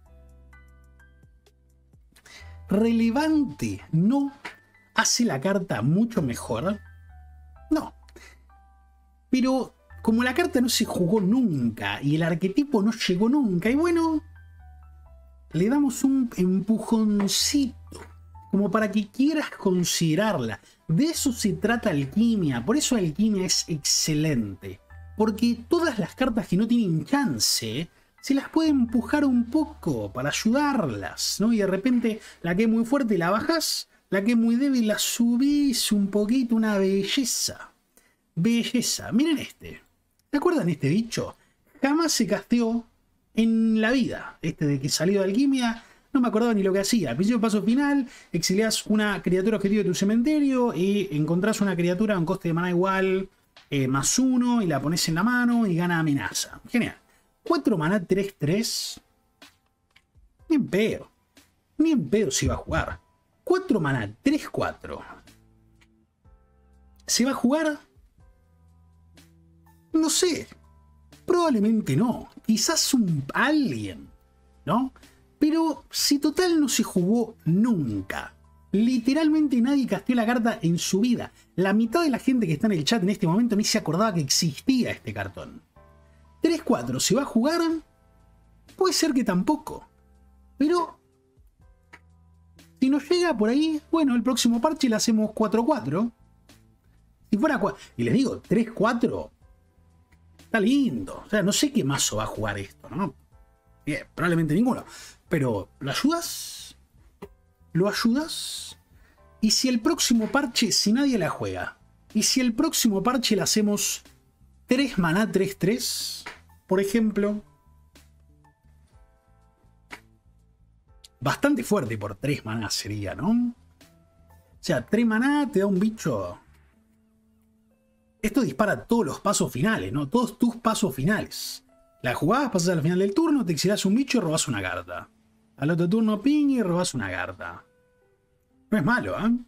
Speaker 1: Relevante, ¿no hace la carta mucho mejor? No. Pero como la carta no se jugó nunca y el arquetipo no llegó nunca, y bueno, le damos un empujoncito, como para que quieras considerarla. De eso se trata Alquimia, por eso Alquimia es excelente. Porque todas las cartas que no tienen chance se las puede empujar un poco para ayudarlas, ¿no? Y de repente la que es muy fuerte la bajas, la que es muy débil la subís un poquito, una belleza. Belleza. Miren este. ¿Se acuerdan este bicho? Jamás se casteó en la vida. Este de que salió de Alquimia, no me acordaba ni lo que hacía. Al principio, paso final, exiliás una criatura objetivo de tu cementerio y encontrás una criatura a un coste de maná igual, +1, y la pones en la mano y gana amenaza. Genial. 4 maná 3/3. Ni en pedo. Ni en pedo se iba a jugar. 4 maná 3/4. ¿Se va a jugar? No sé. Probablemente no. Quizás alguien, ¿no? Pero si total no se jugó nunca. Literalmente nadie casteó la carta en su vida. La mitad de la gente que está en el chat en este momento ni se acordaba que existía este cartón. 3/4, ¿se va a jugar? Puede ser que tampoco. Pero si nos llega por ahí, bueno, el próximo parche le hacemos 4/4. Si fuera 4, y les digo, 3/4 está lindo. O sea, no sé qué mazo va a jugar esto, ¿no? Bien, probablemente ninguno. Pero, ¿lo ayudas? ¿Lo ayudas? Y si el próximo parche, si nadie la juega, y si el próximo parche le hacemos 3 maná 3/3, por ejemplo. Bastante fuerte por 3 maná sería, ¿no? O sea, 3 maná te da un bicho. Esto dispara todos los pasos finales, ¿no? Todos tus pasos finales. La jugás, pasas al final del turno, te exilias un bicho y robás una carta. Al otro turno ping y robás una carta. No es malo, ¿eh?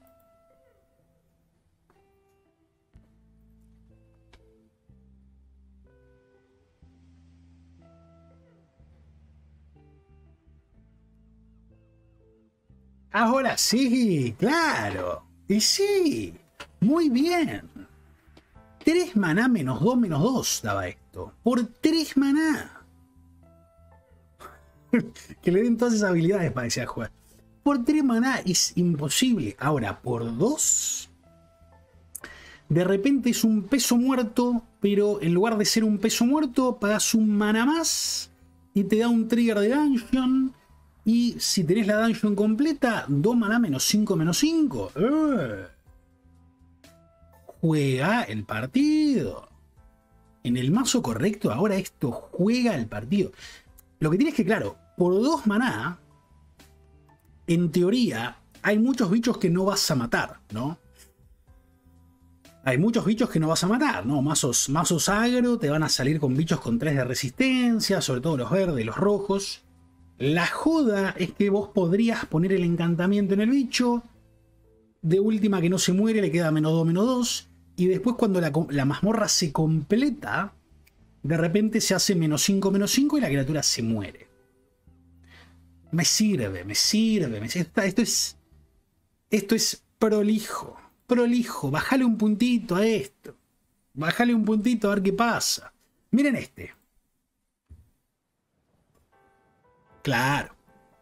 Speaker 1: Ahora sí, claro. Y sí, muy bien. 3 maná -2/-2 daba esto. Por 3 maná. Que le den todas esas habilidades para que sea jugar. Por 3 maná es imposible. Ahora, por 2. De repente es un peso muerto. Pero en lugar de ser un peso muerto, pagas un maná más. Y te da un trigger de dungeon. Y si tenés la dungeon completa, 2 maná -5/-5. Juega el partido. En el mazo correcto, ahora esto juega el partido. Lo que tienes que, claro, por 2 maná, en teoría, hay muchos bichos que no vas a matar, ¿no? Hay muchos bichos que no vas a matar, ¿no? Mazos agro te van a salir con bichos con 3 de resistencia, sobre todo los verdes, los rojos. La joda es que vos podrías poner el encantamiento en el bicho. De última que no se muere, le queda -2/-2. Y después cuando la mazmorra se completa, de repente se hace -5/-5 y la criatura se muere. Me sirve. Esto es prolijo. Prolijo. Bájale un puntito a esto. Bájale un puntito a ver qué pasa. Miren este. Claro,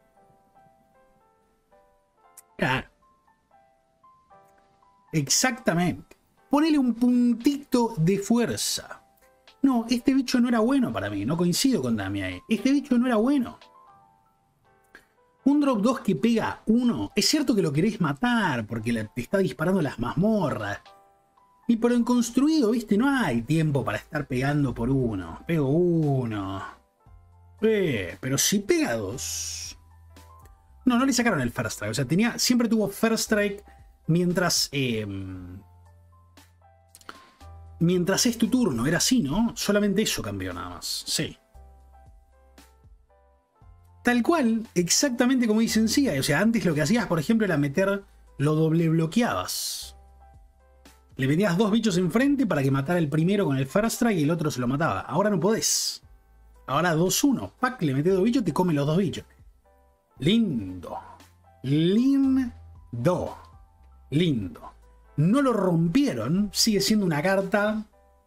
Speaker 1: claro. Exactamente. Ponele un puntito de fuerza. No, este bicho no era bueno para mí. No coincido con Dami ahí. Este bicho no era bueno. Un drop 2 que pega 1. Es cierto que lo querés matar porque te está disparando las mazmorras. Y pero en construido, viste, no hay tiempo para estar pegando por 1. Pego 1. Pero si pega 2. No, no le sacaron el First Strike. O sea, siempre tuvo First Strike mientras... mientras es tu turno. Era así, ¿no? Solamente eso cambió nada más. Sí. Tal cual, exactamente como dicen sí. O sea, antes lo que hacías, por ejemplo, era meter... Lo doble bloqueabas. Le metías 2 bichos enfrente para que matara el primero con el First Strike y el otro se lo mataba. Ahora no podés. Ahora 2-1. Pac, le metes 2 bichos, te come los 2 bichos. Lindo. Lindo. Lindo. No lo rompieron. Sigue siendo una carta.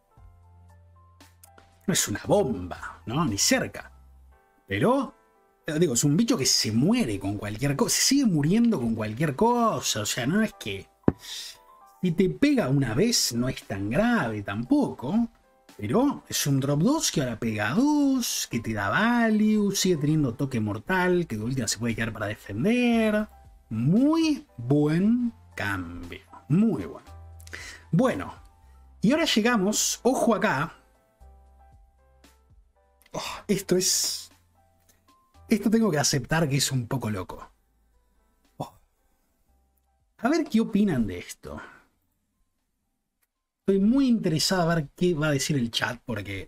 Speaker 1: No es una bomba, ¿no? Ni cerca. Pero, digo, es un bicho que se muere con cualquier cosa. Se sigue muriendo con cualquier cosa. O sea, no es que... Si te pega una vez no es tan grave tampoco. Pero es un drop 2 que ahora pega 2, que te da value, sigue teniendo toque mortal, que de última se puede quedar para defender. Muy buen cambio, muy bueno. Bueno, y ahora llegamos, ojo acá. Oh, esto tengo que aceptar que es un poco loco. Oh. A ver qué opinan de esto. Estoy muy interesado a ver qué va a decir el chat, porque...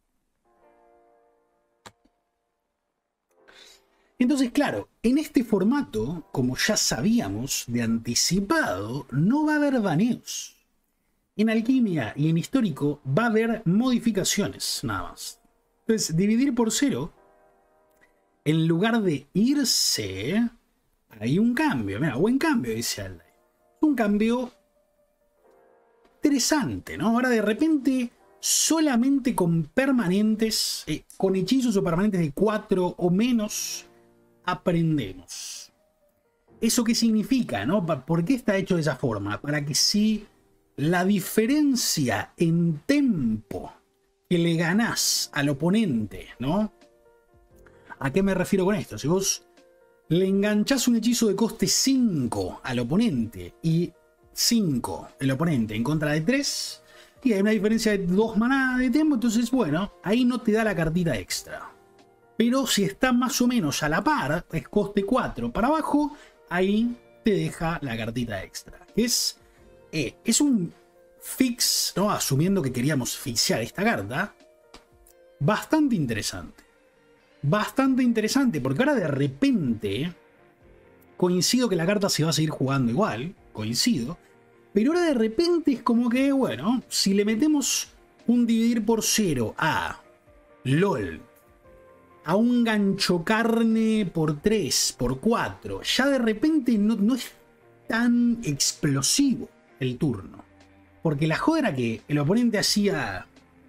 Speaker 1: Entonces, claro, en este formato, como ya sabíamos de anticipado, no va a haber baneos. En Alquimia y en Histórico va a haber modificaciones, nada más. Entonces, dividir por 0, en lugar de irse, hay un cambio. Mira, buen cambio, dice Alday. Un cambio... interesante, ¿no? Ahora de repente solamente con permanentes, con hechizos o permanentes de 4 o menos, aprendemos. ¿Eso qué significa, no? ¿Por qué está hecho de esa forma? Para que si la diferencia en tempo que le ganás al oponente, ¿no? ¿A qué me refiero con esto? Si vos le enganchás un hechizo de coste 5 al oponente y 5 el oponente en contra de 3 y hay una diferencia de 2 maná de tiempo, entonces bueno, ahí no te da la cartita extra. Pero si está más o menos a la par, es coste 4 para abajo, ahí te deja la cartita extra. Es un fix, ¿no? Asumiendo que queríamos fixear esta carta, bastante interesante. Bastante interesante, porque ahora de repente coincido que la carta se va a seguir jugando igual, coincido, pero ahora de repente es como que, bueno, si le metemos un dividir por 0 a LOL, a un gancho carne por 3, por 4, ya de repente no es tan explosivo el turno. Porque la joda era que el oponente hacía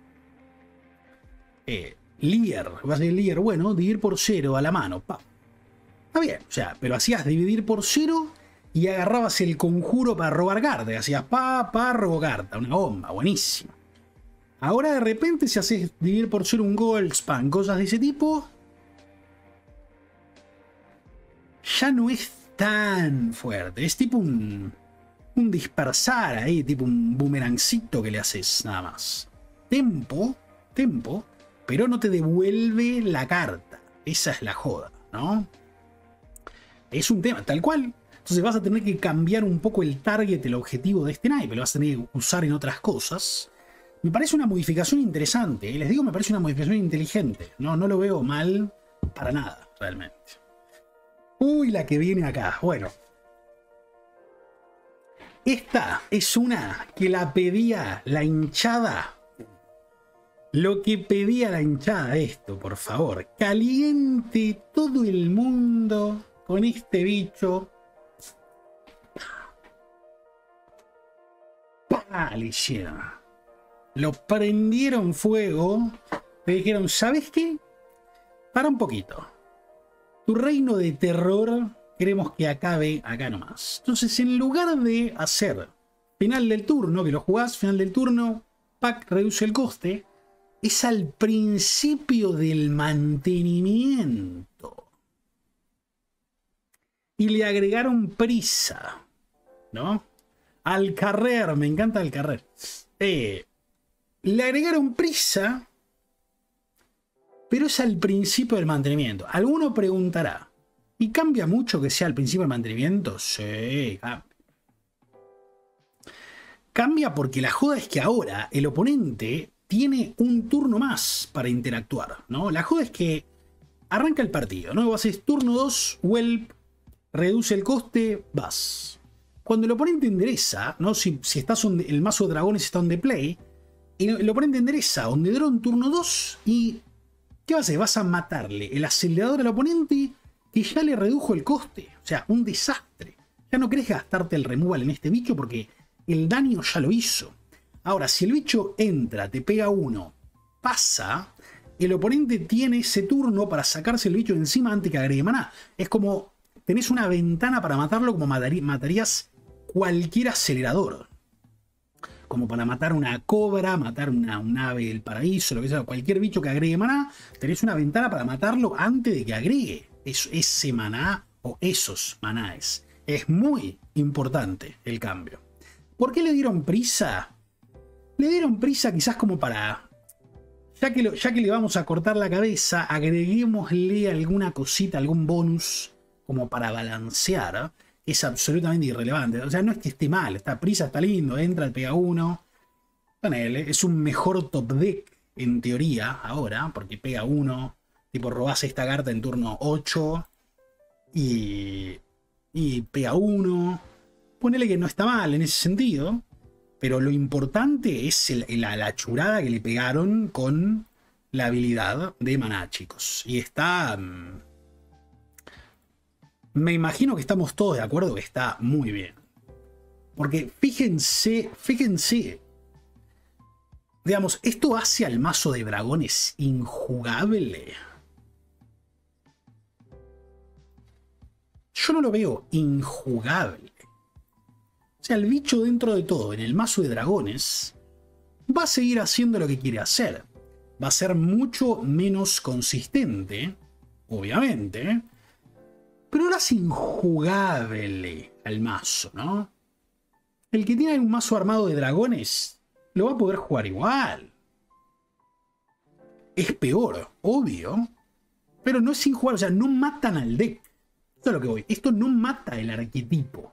Speaker 1: Leer, va a ser Leer, bueno, dividir por 0 a la mano, pa. Está bien, o sea, pero hacías dividir por 0 y agarrabas el conjuro para robar carta. Hacías robo carta, una bomba, buenísimo. Ahora de repente si haces dividir por 0 un Goldspan, cosas de ese tipo, ya no es tan fuerte. Es tipo un dispersar ahí, tipo un boomerangcito que le haces nada más. Tempo, pero no te devuelve la carta. Esa es la joda, ¿no? Es un tema, tal cual. Entonces vas a tener que cambiar un poco el target, el objetivo de este naipe. Lo vas a tener que usar en otras cosas. Me parece una modificación interesante. Les digo, me parece una modificación inteligente. No lo veo mal para nada, realmente. Uy, la que viene acá. Bueno. Esta es una que la pedía la hinchada. Lo que pedía la hinchada, esto, por favor. Caliente todo el mundo con este bicho. ¡Pah! Le hicieron. Lo prendieron fuego. Le dijeron, ¿sabes qué? Para un poquito. Tu reino de terror queremos que acabe acá nomás. Entonces, en lugar de hacer final del turno, que lo jugás, final del turno, pack reduce el coste, es al principio del mantenimiento. Y le agregaron prisa, ¿no? Al carrer, me encanta el carrer. Le agregaron prisa, pero es al principio del mantenimiento. Alguno preguntará, ¿y cambia mucho que sea al principio del mantenimiento? Sí, cambia. Cambia porque la joda es que ahora el oponente tiene un turno más para interactuar, ¿no? La joda es que arranca el partido, ¿no? Vos haces turno 2, Whelp, reduce el coste, vas. Cuando el oponente endereza, ¿no? Si estás el mazo de dragones está on the play, el oponente endereza on the draw en turno 2 y ¿qué vas a hacer? Vas a matarle el acelerador al oponente que ya le redujo el coste. O sea, un desastre. Ya no querés gastarte el removal en este bicho porque el daño ya lo hizo. Ahora, si el bicho entra, te pega uno, pasa, el oponente tiene ese turno para sacarse el bicho de encima antes que agregue maná. Es como, tenés una ventana para matarlo como matarías cualquier acelerador. Como para matar una cobra, matar un ave del paraíso, lo que sea, cualquier bicho que agregue maná, tenés una ventana para matarlo antes de que agregue ese maná o esos manáes. Es muy importante el cambio. ¿Por qué le dieron prisa? Le dieron prisa quizás como para, ya que le vamos a cortar la cabeza, agreguémosle alguna cosita, algún bonus, como para balancear. Es absolutamente irrelevante. O sea, no es que esté mal, esta prisa está lindo, entra, el pega uno. Es un mejor top deck, en teoría, ahora, porque pega uno. Tipo, robás esta carta en turno 8 y pega uno. Ponele que no está mal en ese sentido, pero lo importante es la churada que le pegaron con la habilidad de maná, chicos. Y está... me imagino que estamos todos de acuerdo que está muy bien. Porque fíjense, digamos, esto hace al mazo de dragones injugable. Yo no lo veo injugable. O sea, el bicho dentro de todo, en el mazo de dragones, va a seguir haciendo lo que quiere hacer. Va a ser mucho menos consistente, obviamente, pero no es injugable al mazo, ¿no? El que tiene un mazo armado de dragones lo va a poder jugar igual. Es peor, obvio, pero no es injugable. O sea, no matan al deck. Esto es lo que voy. Esto no mata el arquetipo.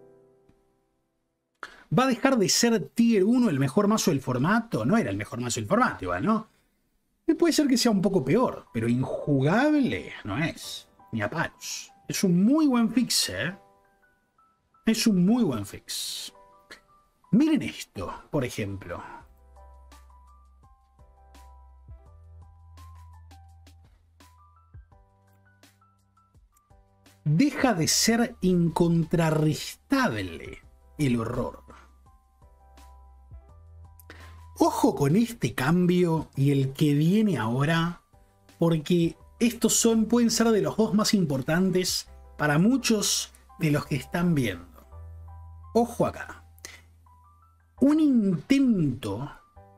Speaker 1: ¿Va a dejar de ser Tier 1 el mejor mazo del formato? No era el mejor mazo del formato, igual, ¿no? Puede ser que sea un poco peor, pero injugable no es. Ni a palos. Es un muy buen fix, ¿eh? Es un muy buen fix. Miren esto, por ejemplo. Deja de ser incontrarrestable el horror. Ojo con este cambio y el que viene ahora, porque estos pueden ser de los dos más importantes para muchos de los que están viendo. Ojo acá. Un intento.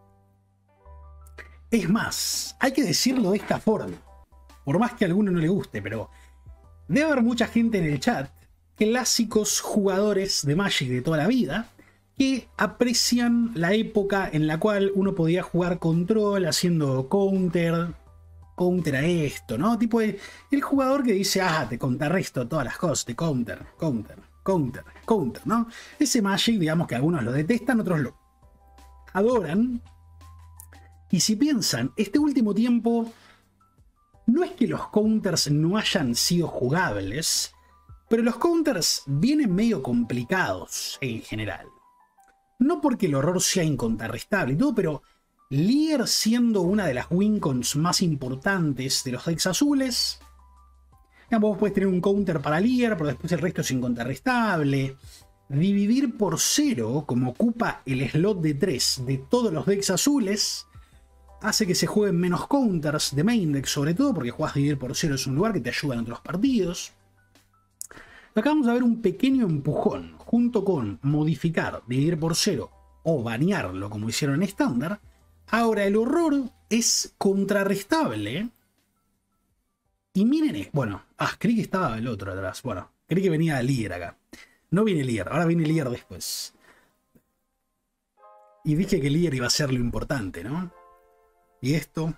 Speaker 1: Es más, hay que decirlo de esta forma. Por más que a alguno no le guste, pero debe haber mucha gente en el chat, clásicos jugadores de Magic de toda la vida, que aprecian la época en la cual uno podía jugar control haciendo counter a esto, ¿no? Tipo el jugador que dice, te contrarresto todas las cosas, te counter, ¿no? Ese Magic, digamos que algunos lo detestan, otros lo adoran. Y si piensan, este último tiempo, no es que los counters no hayan sido jugables, pero los counters vienen medio complicados en general. No porque el horror sea incontrarrestable y todo, pero Lier siendo una de las wincons más importantes de los decks azules, vos podés tener un counter para Lier, pero después el resto es incontrarrestable. Dividir por 0, como ocupa el slot de 3 de todos los decks azules, hace que se jueguen menos counters de main deck, sobre todo porque jugás Dividir por Cero, es un lugar que te ayuda en otros partidos. Acá vamos a ver un pequeño empujón, junto con modificar Dividir por Cero o banearlo como hicieron en estándar. Ahora el horror es contrarrestable. Y miren, bueno, creí que estaba el otro atrás. Bueno, creí que venía Lier acá. No viene Lier, ahora viene Lier después. Y dije que Lier iba a ser lo importante, ¿no? Y esto...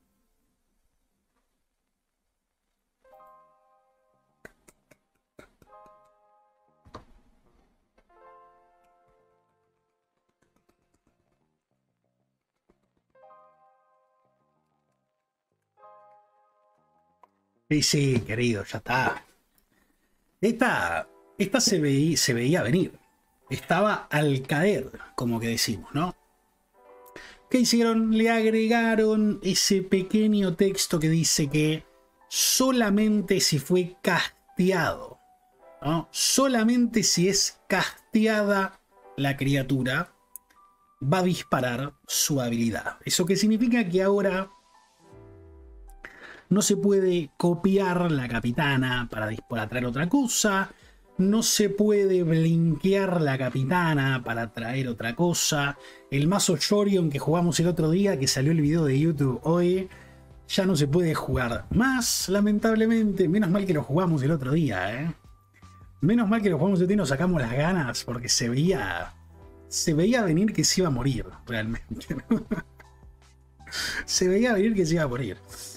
Speaker 1: Sí, querido, ya está. Esta se veía venir. Estaba al caer, como que decimos, ¿no? ¿Qué hicieron? Le agregaron ese pequeño texto que dice que solamente si fue casteado, ¿no? Solamente si es casteada la criatura, va a disparar su habilidad. ¿Eso qué significa? Que ahora no se puede copiar la capitana para traer otra cosa. No se puede blinkear la capitana para traer otra cosa. El mazo Yorion que jugamos el otro día, que salió el video de YouTube hoy, ya no se puede jugar más, lamentablemente. Menos mal que lo jugamos el otro día, ¿eh? Menos mal que lo jugamos el otro día y nos sacamos las ganas, porque se veía venir que se iba a morir, realmente. Se veía venir que se iba a morir.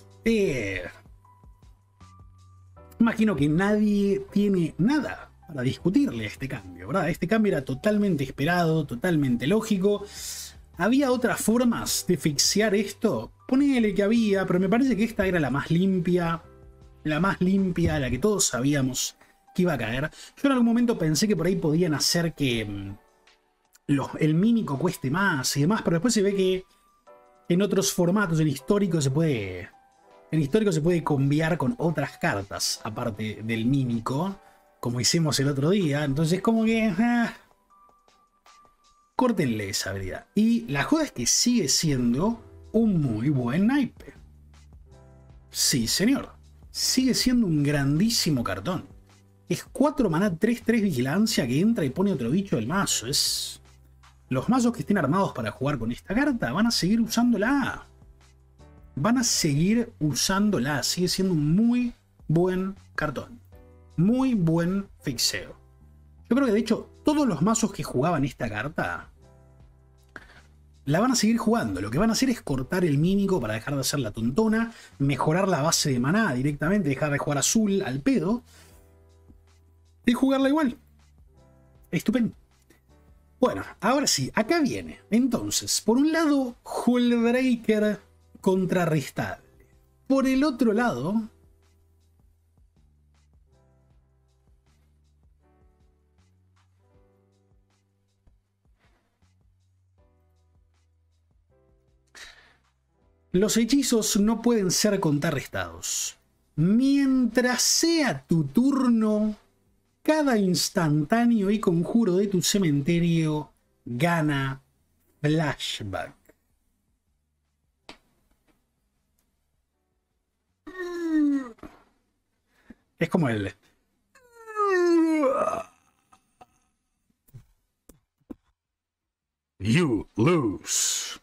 Speaker 1: Imagino que nadie tiene nada para discutirle a este cambio, ¿verdad? Este cambio era totalmente esperado, totalmente lógico. ¿Había otras formas de fixear esto? Ponele que había, pero me parece que esta era la más limpia, la que todos sabíamos que iba a caer. Yo en algún momento pensé que por ahí podían hacer que el mímico cueste más y demás, pero después se ve que en otros formatos, en histórico se puede cambiar con otras cartas, aparte del mímico, como hicimos el otro día. Entonces como que... córtenle esa habilidad. Y la joda es que sigue siendo un muy buen naipe. Sí, señor. Sigue siendo un grandísimo cartón. Es 4 maná, 3/3 vigilancia que entra y pone otro bicho del mazo. Los mazos que estén armados para jugar con esta carta van a seguir usándola. Sigue siendo un muy buen cartón. Muy buen fixeo. Yo creo que de hecho todos los mazos que jugaban esta carta la van a seguir jugando. Lo que van a hacer es cortar el mímico para dejar de hacer la tontona, mejorar la base de maná directamente, dejar de jugar azul al pedo y jugarla igual. Estupendo. Bueno, ahora sí, acá viene. Entonces, por un lado, Hullbreaker contrarrestable. Por el otro lado, los hechizos no pueden ser contrarrestados. Mientras sea tu turno, cada instantáneo y conjuro de tu cementerio gana flashback. Es como el... You lose.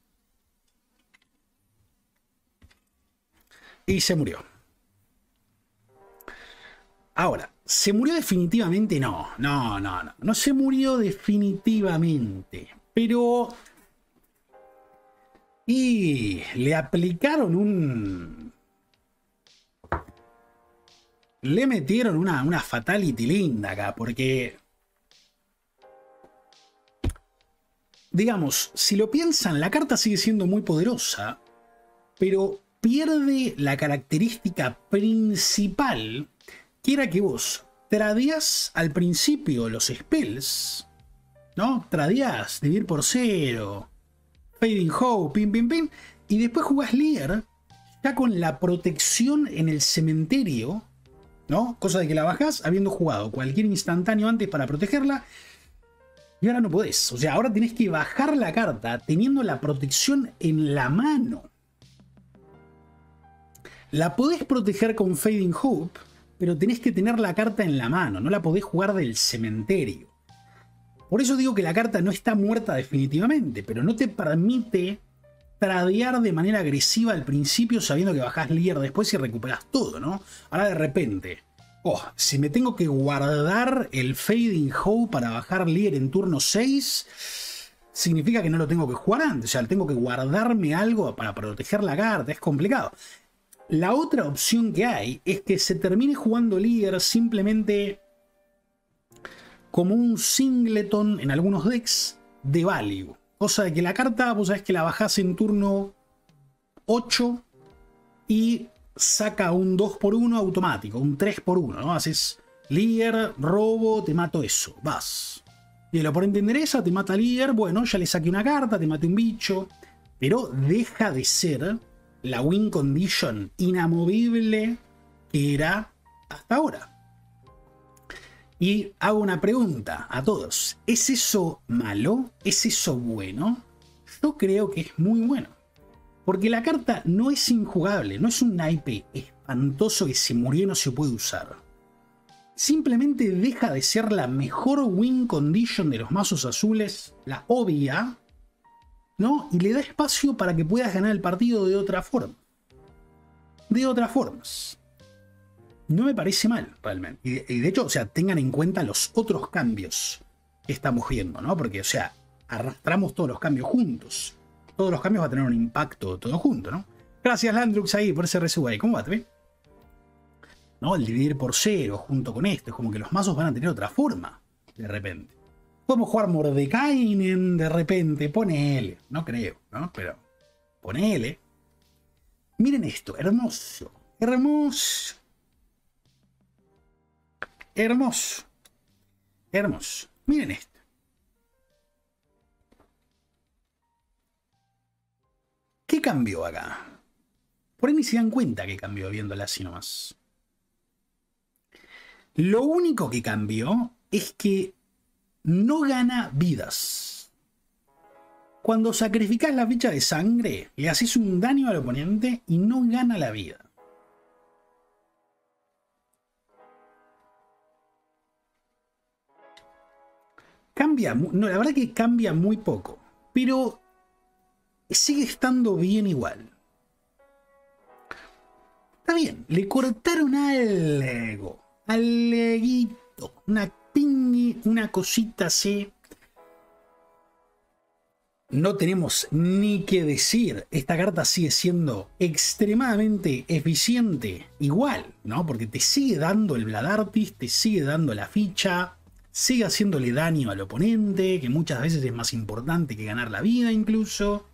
Speaker 1: Y se murió. Ahora, ¿se murió definitivamente? No. No se murió definitivamente. Pero... y le aplicaron un... le metieron una fatality linda acá, porque... digamos, si lo piensan, la carta sigue siendo muy poderosa, pero pierde la característica principal, que era que vos tradeás al principio los spells, ¿no? Tradeás Dividir por Cero, Fading Hope, pim, y después jugás Lier, ya con la protección en el cementerio, ¿no? Cosa de que la bajás habiendo jugado cualquier instantáneo antes para protegerla. Y ahora no podés. O sea, ahora tenés que bajar la carta teniendo la protección en la mano. La podés proteger con Fading Hope, pero tenés que tener la carta en la mano. No la podés jugar del cementerio. Por eso digo que la carta no está muerta definitivamente, pero no te permite tradear de manera agresiva al principio sabiendo que bajás Leer después y recuperás todo, ¿no? Ahora de repente, si me tengo que guardar el Fading Hope para bajar Leer en turno 6, significa que no lo tengo que jugar antes. O sea, tengo que guardarme algo para proteger la carta. Es complicado. La otra opción que hay es que se termine jugando Leer simplemente como un singleton en algunos decks de value. Cosa de que la carta, vos sabés que la bajás en turno 8 y saca un 2x1 automático, un 3x1, ¿no? Haces Leer, robo, te mato eso, vas. Y el oponente endereza, te mata Leer, bueno, ya le saqué una carta, te maté un bicho. Pero deja de ser la win condition inamovible que era hasta ahora. Y hago una pregunta a todos. ¿Es eso malo? ¿Es eso bueno? Yo creo que es muy bueno. Porque la carta no es injugable, no es un naipe espantoso que se murió y no se puede usar. Simplemente deja de ser la mejor win condition de los mazos azules, la obvia, ¿no? Y le da espacio para que puedas ganar el partido de otra forma. De otras formas. No me parece mal, realmente. Y de hecho, o sea, tengan en cuenta los otros cambios que estamos viendo, ¿no? Porque, o sea, arrastramos todos los cambios juntos. Todos los cambios van a tener un impacto todo junto, ¿no? Gracias, Landrux, ahí, por ese RSU ahí. ¿Cómo va, te? ¿No? El dividir por 0 junto con esto. Es como que los mazos van a tener otra forma, de repente. Podemos jugar Mordekainen, de repente. Ponele. No creo, ¿no? Pero ponele. Miren esto, hermoso. Hermoso. Hermoso. Hermoso. Miren esto. ¿Qué cambió acá? Por ahí ni se dan cuenta que cambió viéndola así nomás. Lo único que cambió es que no gana vidas. Cuando sacrificás la ficha de sangre, le haces un daño al oponente y no gana la vida. Cambia, no, la verdad que cambia muy poco, pero sigue estando bien igual. Está bien, le cortaron algo, alguito, una pingui, una cosita así. No tenemos ni que decir, esta carta sigue siendo extremadamente eficiente igual, ¿no? Porque te sigue dando el Blood Artist, te sigue dando la ficha, sigue haciéndole daño al oponente, que muchas veces es más importante que ganar la vida incluso.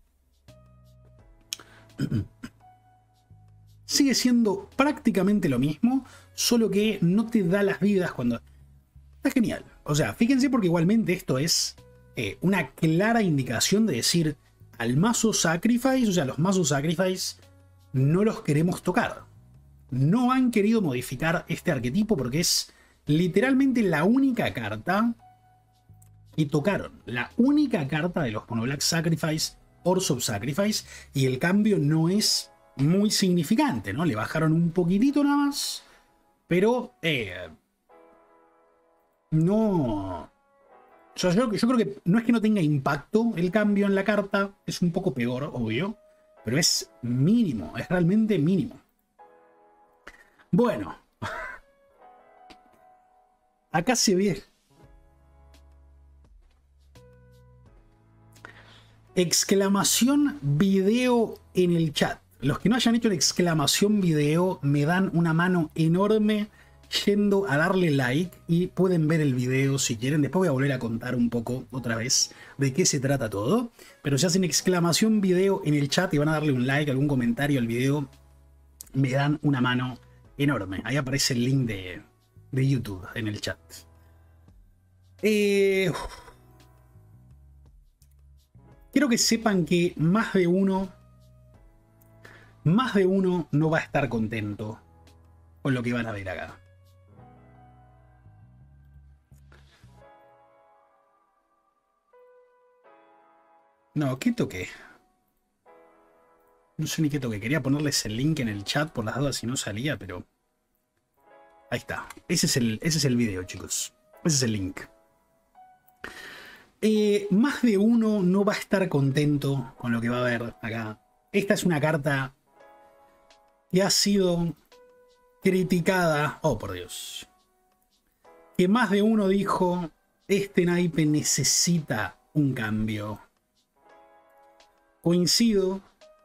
Speaker 1: Sigue siendo prácticamente lo mismo, solo que no te da las vidas cuando... Está genial. O sea, fíjense porque igualmente esto es una clara indicación de decir al mazo Sacrifice, o sea, los mazos Sacrifice no los queremos tocar. No han querido modificar este arquetipo porque es literalmente la única carta que tocaron. La única carta de los Mono Black Sacrifice, Horse of Sacrifice, y el cambio no es muy significante, ¿no? Le bajaron un poquitito nada más, pero no... Yo creo que no es que no tenga impacto el cambio en la carta, es un poco peor, obvio, pero es mínimo, es realmente mínimo. Bueno, acá se ve exclamación video en el chat. Los que no hayan hecho la exclamación video me dan una mano enorme yendo a darle like y pueden ver el video si quieren. Después voy a volver a contar un poco otra vez de qué se trata todo. Pero si hacen exclamación video en el chat y van a darle un like, algún comentario al video, me dan una mano enorme. Ahí aparece el link de YouTube en el chat. Quiero que sepan que más de uno no va a estar contento con lo que van a ver acá. No, ¿qué toqué? No sé ni qué toqué. Quería ponerles el link en el chat por las dudas si no salía, pero... Ahí está. Ese es el video, chicos. Ese es el link. Más de uno no va a estar contento con lo que va a ver acá. Esta es una carta que ha sido criticada. Oh, por Dios. Que más de uno dijo, este naipe necesita un cambio. Coincido.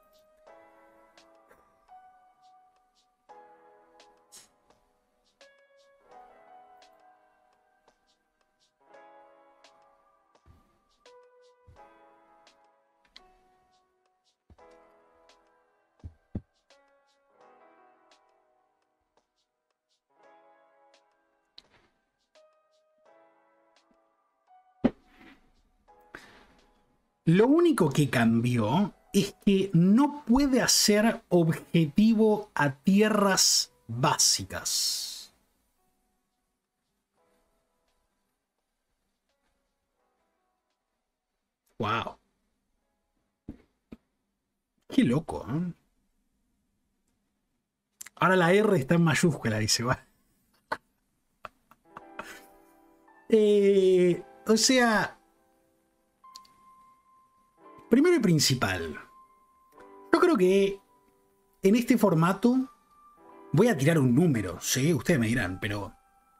Speaker 1: Lo único que cambió es que no puede hacer objetivo a tierras básicas. Wow. Qué loco, ¿eh? Ahora la R está en mayúscula, dice. Va. O sea, primero y principal, yo creo que en este formato voy a tirar un número, ¿sí? Ustedes me dirán, pero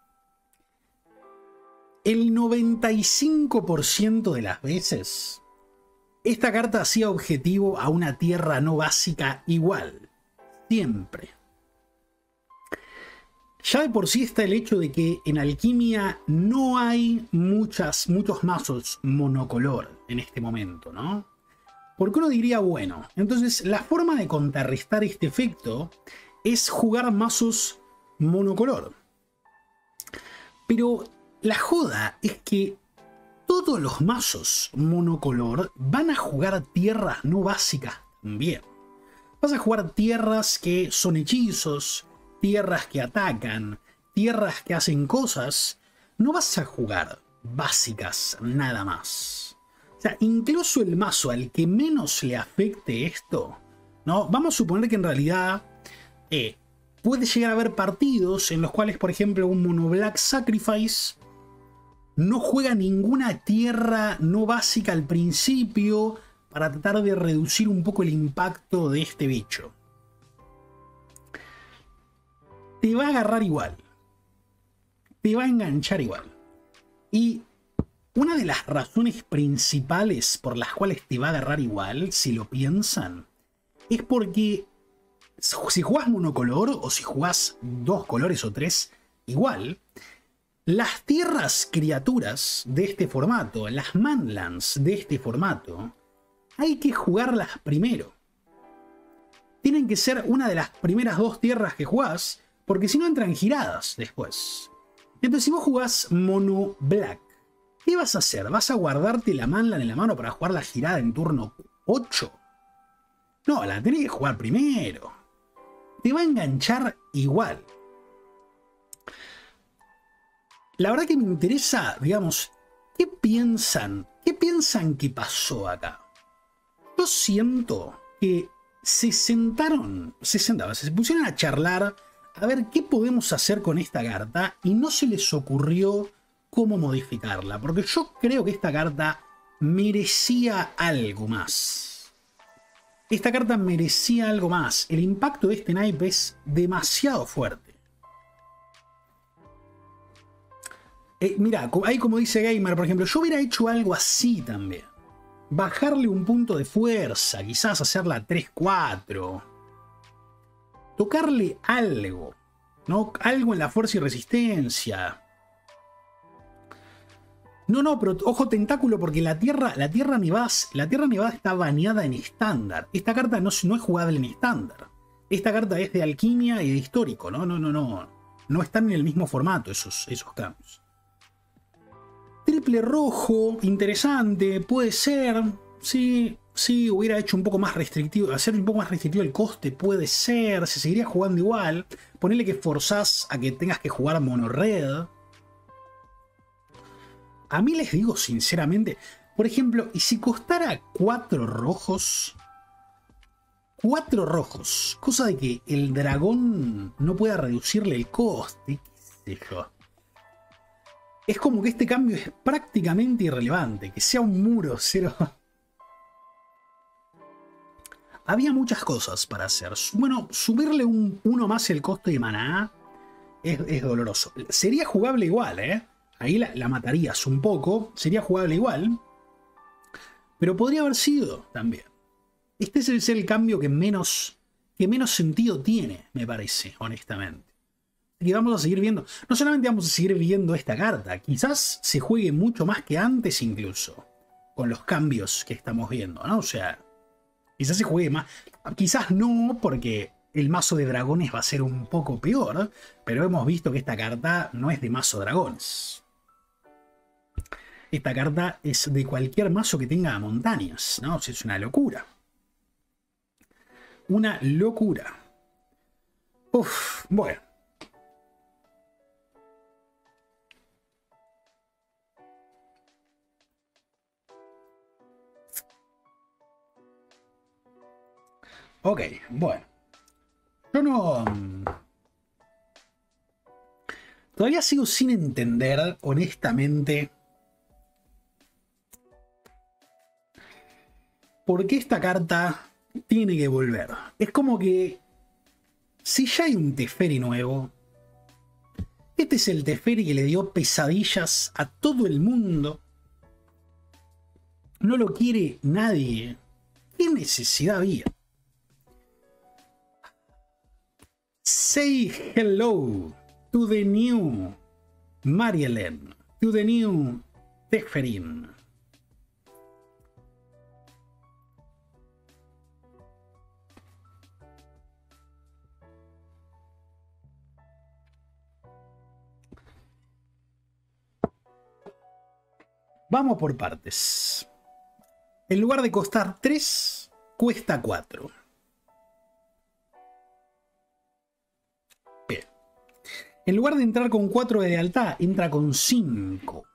Speaker 1: el 95% de las veces esta carta hacía objetivo a una tierra no básica igual. Siempre. Ya de por sí está el hecho de que en alquimia no hay muchos mazos monocolor en este momento, ¿no? Porque uno diría, bueno, entonces la forma de contrarrestar este efecto es jugar mazos monocolor. Pero la joda es que todos los mazos monocolor van a jugar tierras no básicas también. Vas a jugar tierras que son hechizos, tierras que atacan, tierras que hacen cosas. No vas a jugar básicas nada más. O sea, incluso el mazo al que menos le afecte esto, ¿no? Vamos a suponer que en realidad puede llegar a haber partidos en los cuales, por ejemplo, un Mono Black Sacrifice no juega ninguna tierra no básica al principio para tratar de reducir un poco el impacto de este bicho. Te va a agarrar igual. Te va a enganchar igual. Y una de las razones principales por las cuales te va a agarrar igual, si lo piensan, es porque si jugás monocolor o si jugás dos colores o tres, igual, las tierras criaturas de este formato, las manlands de este formato, hay que jugarlas primero. Tienen que ser una de las primeras dos tierras que jugás, porque si no entran giradas después. Entonces si vos jugás mono black, ¿qué vas a hacer? ¿Vas a guardarte la manland en la mano para jugar la girada en turno 8? No, la tenés que jugar primero. Te va a enganchar igual. La verdad que me interesa, digamos, ¿qué piensan? ¿Qué piensan que pasó acá? Yo siento que se pusieron a charlar a ver qué podemos hacer con esta carta y no se les ocurrió cómo modificarla, porque yo creo que esta carta merecía algo más. Esta carta merecía algo más. El impacto de este naipe es demasiado fuerte. Mira, ahí como dice Gamer, por ejemplo, yo hubiera hecho algo así también. Bajarle un punto de fuerza, quizás hacerla 3-4. Tocarle algo, ¿no? Algo en la fuerza y resistencia. No, pero ojo tentáculo, porque la tierra nevada está baneada en estándar. Esta carta no es jugable en estándar. Esta carta es de alquimia y de histórico, ¿no? No están en el mismo formato esos cambios. Triple rojo, interesante, puede ser. Sí, hubiera hecho un poco más restrictivo, hacer un poco más restrictivo el coste, puede ser. Se seguiría jugando igual. Ponele que forzás a que tengas que jugar mono red. A mí les digo sinceramente, Por ejemplo, ¿y si costara 4 rojos? 4 rojos. Cosa de que el dragón no pueda reducirle el coste. ¿Qué sé yo? Es como que este cambio es prácticamente irrelevante. Que sea un muro 0. Había muchas cosas para hacer. Bueno, subirle uno más el coste de maná es doloroso. Sería jugable igual, ¿eh? Ahí la matarías un poco. Sería jugable igual. Pero podría haber sido también. Este es el cambio que menos sentido tiene, me parece, honestamente. Y vamos a seguir viendo. No solamente vamos a seguir viendo esta carta. Quizás se juegue mucho más que antes incluso. Con los cambios que estamos viendo, ¿no? O sea, quizás se juegue más. Quizás no, porque el mazo de dragones va a ser un poco peor. Pero hemos visto que esta carta no es de mazo dragones. Esta carta es de cualquier mazo que tenga montañas, ¿no? O sea, es una locura. Una locura. Uf, bueno. Ok, bueno. Yo no... Todavía sigo sin entender, honestamente, por qué esta carta tiene que volver. Es como que si ya hay un Teferi nuevo, este es el Teferi que le dio pesadillas a todo el mundo. No lo quiere nadie. ¿Qué necesidad había? Say hello to the new Marielen, to the new Teferin. Vamos por partes. En lugar de costar 3, cuesta 4. Bien. En lugar de entrar con 4 de lealtad, entra con 5.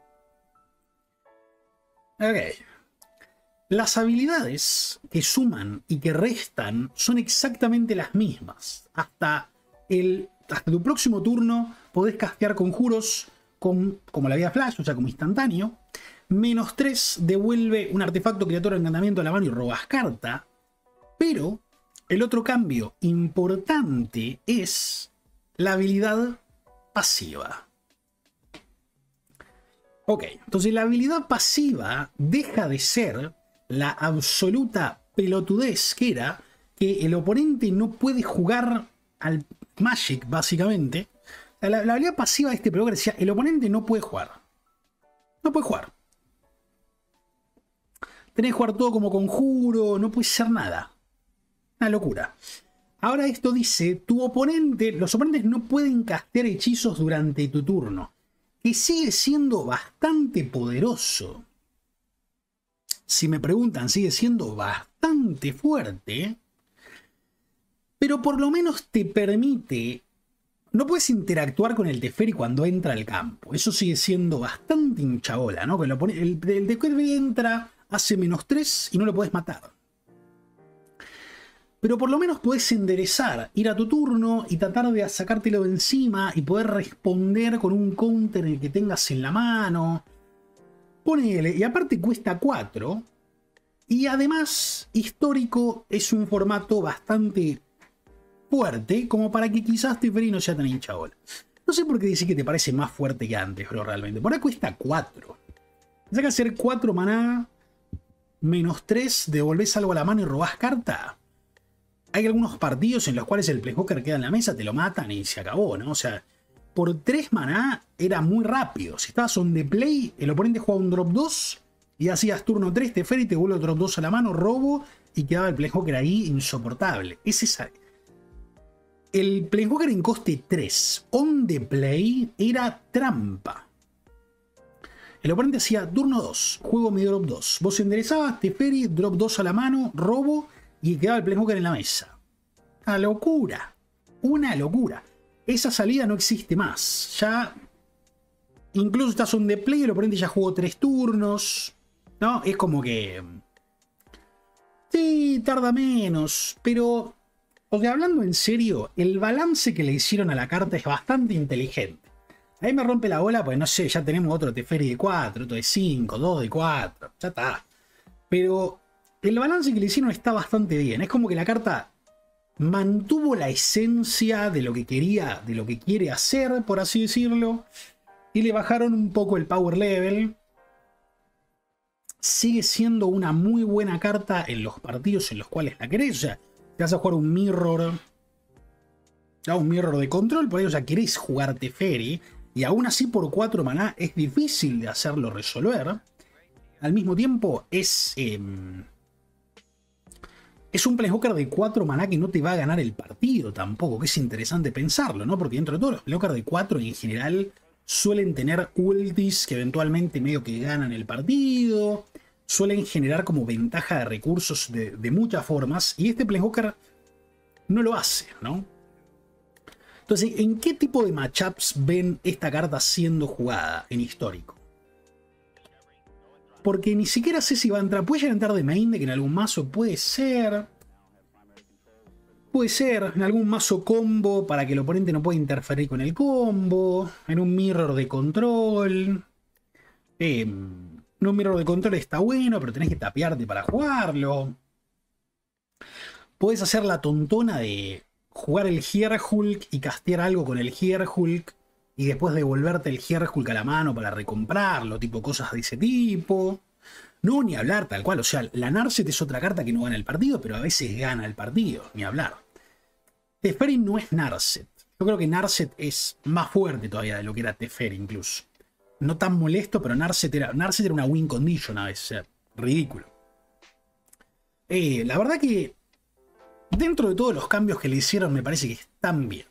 Speaker 1: Ok. Las habilidades que suman y que restan son exactamente las mismas. Hasta tu próximo turno podés castear conjuros como la vida flash, o sea, como instantáneo. -3 devuelve un artefacto, criatura o encantamiento a la mano y robas carta. Pero el otro cambio importante es la habilidad pasiva. Ok, entonces la habilidad pasiva deja de ser la absoluta pelotudez que era que el oponente no puede jugar al Magic, básicamente. La habilidad pasiva de este programa decía, el oponente no puede jugar. No puede jugar. Tenés que jugar todo como conjuro, no puede ser nada. Una locura. Ahora esto dice, los oponentes no pueden castear hechizos durante tu turno. Que sigue siendo bastante poderoso. Si me preguntan, sigue siendo bastante fuerte. Pero por lo menos te permite... No puedes interactuar con el Teferi cuando entra al campo. Eso sigue siendo bastante hinchabola, ¿no? El Teferi entra, hace -3 y no lo puedes matar. Pero por lo menos puedes enderezar, ir a tu turno y tratar de sacártelo de encima y poder responder con un counter que tengas en la mano. Ponele, y aparte cuesta 4. Y además, histórico es un formato bastante fuerte, como para que quizás Teferi no sea tan hinchabola. No sé por qué decir que te parece más fuerte que antes, pero realmente. Por ahí cuesta 4. Tienes que hacer 4 maná, -3, devolvés algo a la mano y robás carta. Hay algunos partidos en los cuales el Planeswalker queda en la mesa, te lo matan y se acabó, ¿no? O sea, por 3 maná era muy rápido. Si estabas on the play, el oponente jugaba un drop 2 y hacías turno 3, Teferi, te vuelve drop 2 a la mano, robo y quedaba el Planeswalker ahí insoportable. El Planeswalker en coste 3 on the play era trampa. El oponente hacía turno 2, juego mi drop 2. Vos enderezabas, Teferi, drop 2 a la mano, robo y quedaba el Planeswalker en la mesa. Una locura. Una locura. Esa salida no existe más. Ya. Incluso estás on the play, el oponente ya jugó 3 turnos. ¿no? Es como que... Sí, tarda menos, pero... O sea, hablando en serio, el balance que le hicieron a la carta es bastante inteligente. Ahí me rompe la bola, pues no sé, ya tenemos otro Teferi de 4, otro de 5, 2 de 4, ya está. Pero el balance que le hicieron está bastante bien. Es como que la carta mantuvo la esencia de lo que quería, de lo que quiere hacer, por así decirlo. Y le bajaron un poco el power level. Sigue siendo una muy buena carta en los partidos en los cuales la querés. O sea, te vas a jugar un mirror de control, por ahí, o sea, querés jugar Teferi. Y aún así por 4 maná es difícil de hacerlo resolver. Al mismo tiempo es un planeswalker de 4 maná que no te va a ganar el partido tampoco, que es interesante pensarlo, ¿no? Porque dentro de todos los planeswalkers de 4 en general suelen tener ultis que eventualmente medio que ganan el partido, suelen generar como ventaja de recursos de muchas formas, y este planeswalker no lo hace, ¿no? Entonces, ¿en qué tipo de matchups ven esta carta siendo jugada en histórico? Porque ni siquiera sé si va a entrar. Puede llegar a entrar de main deck en algún mazo. Puede ser. Puede ser en algún mazo combo para que el oponente no pueda interferir con el combo. En un mirror de control. En un mirror de control está bueno, pero tenés que tapearte para jugarlo. Puedes hacer la tontona de jugar el Hulk y castear algo con el Hulk y después devolverte el Hulk a la mano para recomprarlo, tipo cosas de ese tipo. No, ni hablar tal cual, o sea, la Narset es otra carta que no gana el partido, pero a veces gana el partido, ni hablar. Teferi no es Narset. Yo creo que Narset es más fuerte todavía de lo que era Teferi incluso. No tan molesto, pero Narset era una win condition a veces, o sea, ridículo. La verdad que dentro de todos los cambios que le hicieron me parece que están bien.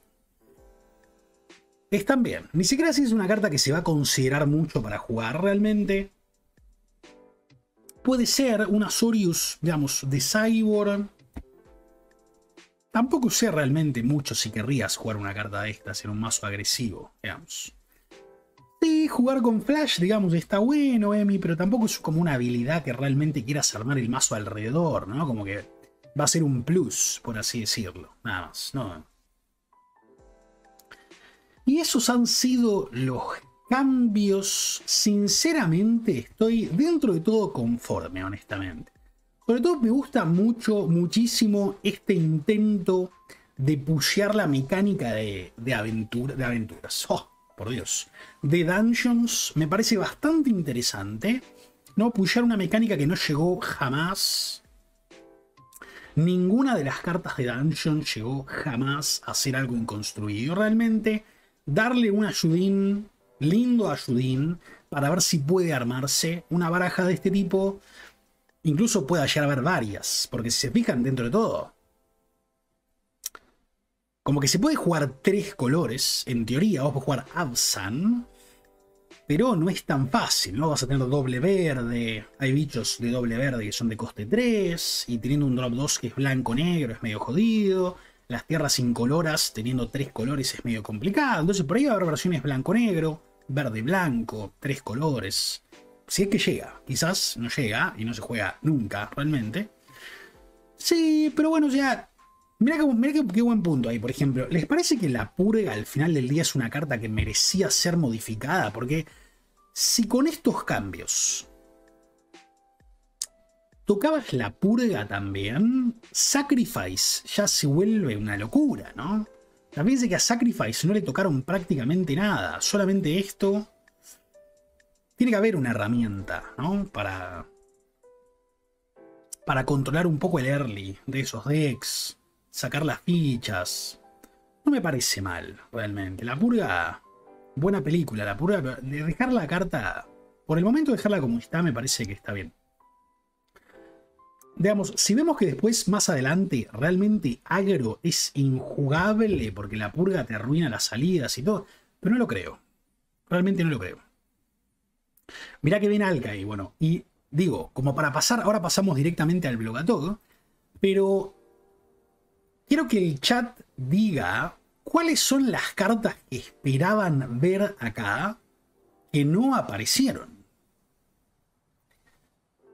Speaker 1: Están bien. Ni siquiera si es una carta que se va a considerar mucho para jugar realmente. Puede ser una Sorius, digamos, de Cyborg. Tampoco sé realmente mucho si querrías jugar una carta de estas en un mazo agresivo, digamos. Sí, jugar con Flash, digamos, está bueno, Emi, pero tampoco es como una habilidad que realmente quieras armar el mazo alrededor, ¿no? Como que va a ser un plus, por así decirlo, nada más, ¿no? Y esos han sido los cambios. Sinceramente, estoy dentro de todo conforme, honestamente. Sobre todo me gusta muchísimo este intento de pushear la mecánica de aventuras. Oh, por Dios. De dungeons me parece bastante interesante, ¿no? Pushear una mecánica que no llegó jamás. Ninguna de las cartas de Dungeon llegó jamás a ser algo inconstruido. Realmente, darle un ayudín, lindo ayudín, para ver si puede armarse una baraja de este tipo. Incluso puede llegar a haber varias, porque si se fijan dentro de todo, como que se puede jugar 3 colores, en teoría, vos podés jugar Abzan, pero no es tan fácil, ¿no? Vas a tener doble verde, hay bichos de doble verde que son de coste 3, y teniendo un drop 2 que es blanco-negro es medio jodido, las tierras incoloras teniendo 3 colores es medio complicado, entonces por ahí va a haber versiones blanco-negro, verde-blanco, 3 colores, si es que llega, quizás no llega y no se juega nunca realmente. Sí, pero bueno, ya... Mirá qué buen punto ahí, por ejemplo. ¿Les parece que la purga al final del día es una carta que merecía ser modificada? Porque si con estos cambios tocabas la purga también, Sacrifice ya se vuelve una locura, ¿no? También sé que a Sacrifice no le tocaron prácticamente nada, solamente esto. Tiene que haber una herramienta, ¿no? Para controlar un poco el early de esos decks. Sacar las fichas. No me parece mal, realmente. La purga, buena película. La purga, de dejar la carta, por el momento dejarla como está, me parece que está bien. Digamos, si vemos que después, más adelante, realmente Agro es injugable porque la purga te arruina las salidas y todo, pero no lo creo. Realmente no lo creo. Mirá que viene Alkai, bueno, y digo, como para pasar, ahora pasamos directamente al Blogatog, pero... quiero que el chat diga cuáles son las cartas que esperaban ver acá que no aparecieron.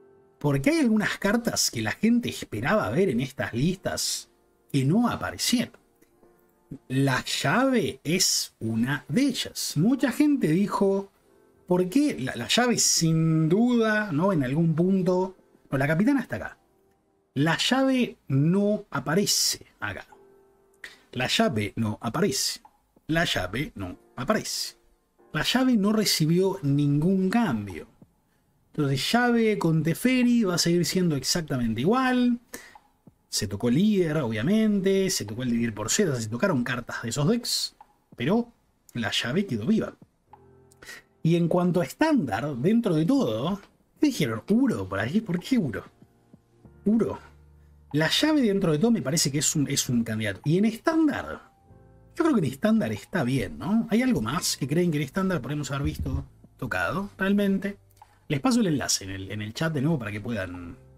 Speaker 1: Porque hay algunas cartas que la gente esperaba ver en estas listas que no aparecieron. La llave es una de ellas. Mucha gente dijo, ¿por qué? La llave sin duda, ¿no? En algún punto... No, la capitana está acá. La llave no aparece acá. La llave no aparece. La llave no aparece. La llave no recibió ningún cambio. Entonces llave con Teferi va a seguir siendo exactamente igual. Se tocó el líder, obviamente. Se tocó el dividir por Z. Se tocaron cartas de esos decks. Pero la llave quedó viva. Y en cuanto a estándar, dentro de todo, ¿qué dijeron? Uro por ahí. ¿Por qué Uro? Uro. La llave dentro de todo me parece que es un candidato. Y en estándar, yo creo que en estándar está bien, ¿no? ¿Hay algo más que creen que en estándar podemos haber visto tocado realmente? Les paso el enlace en el chat de nuevo para que puedan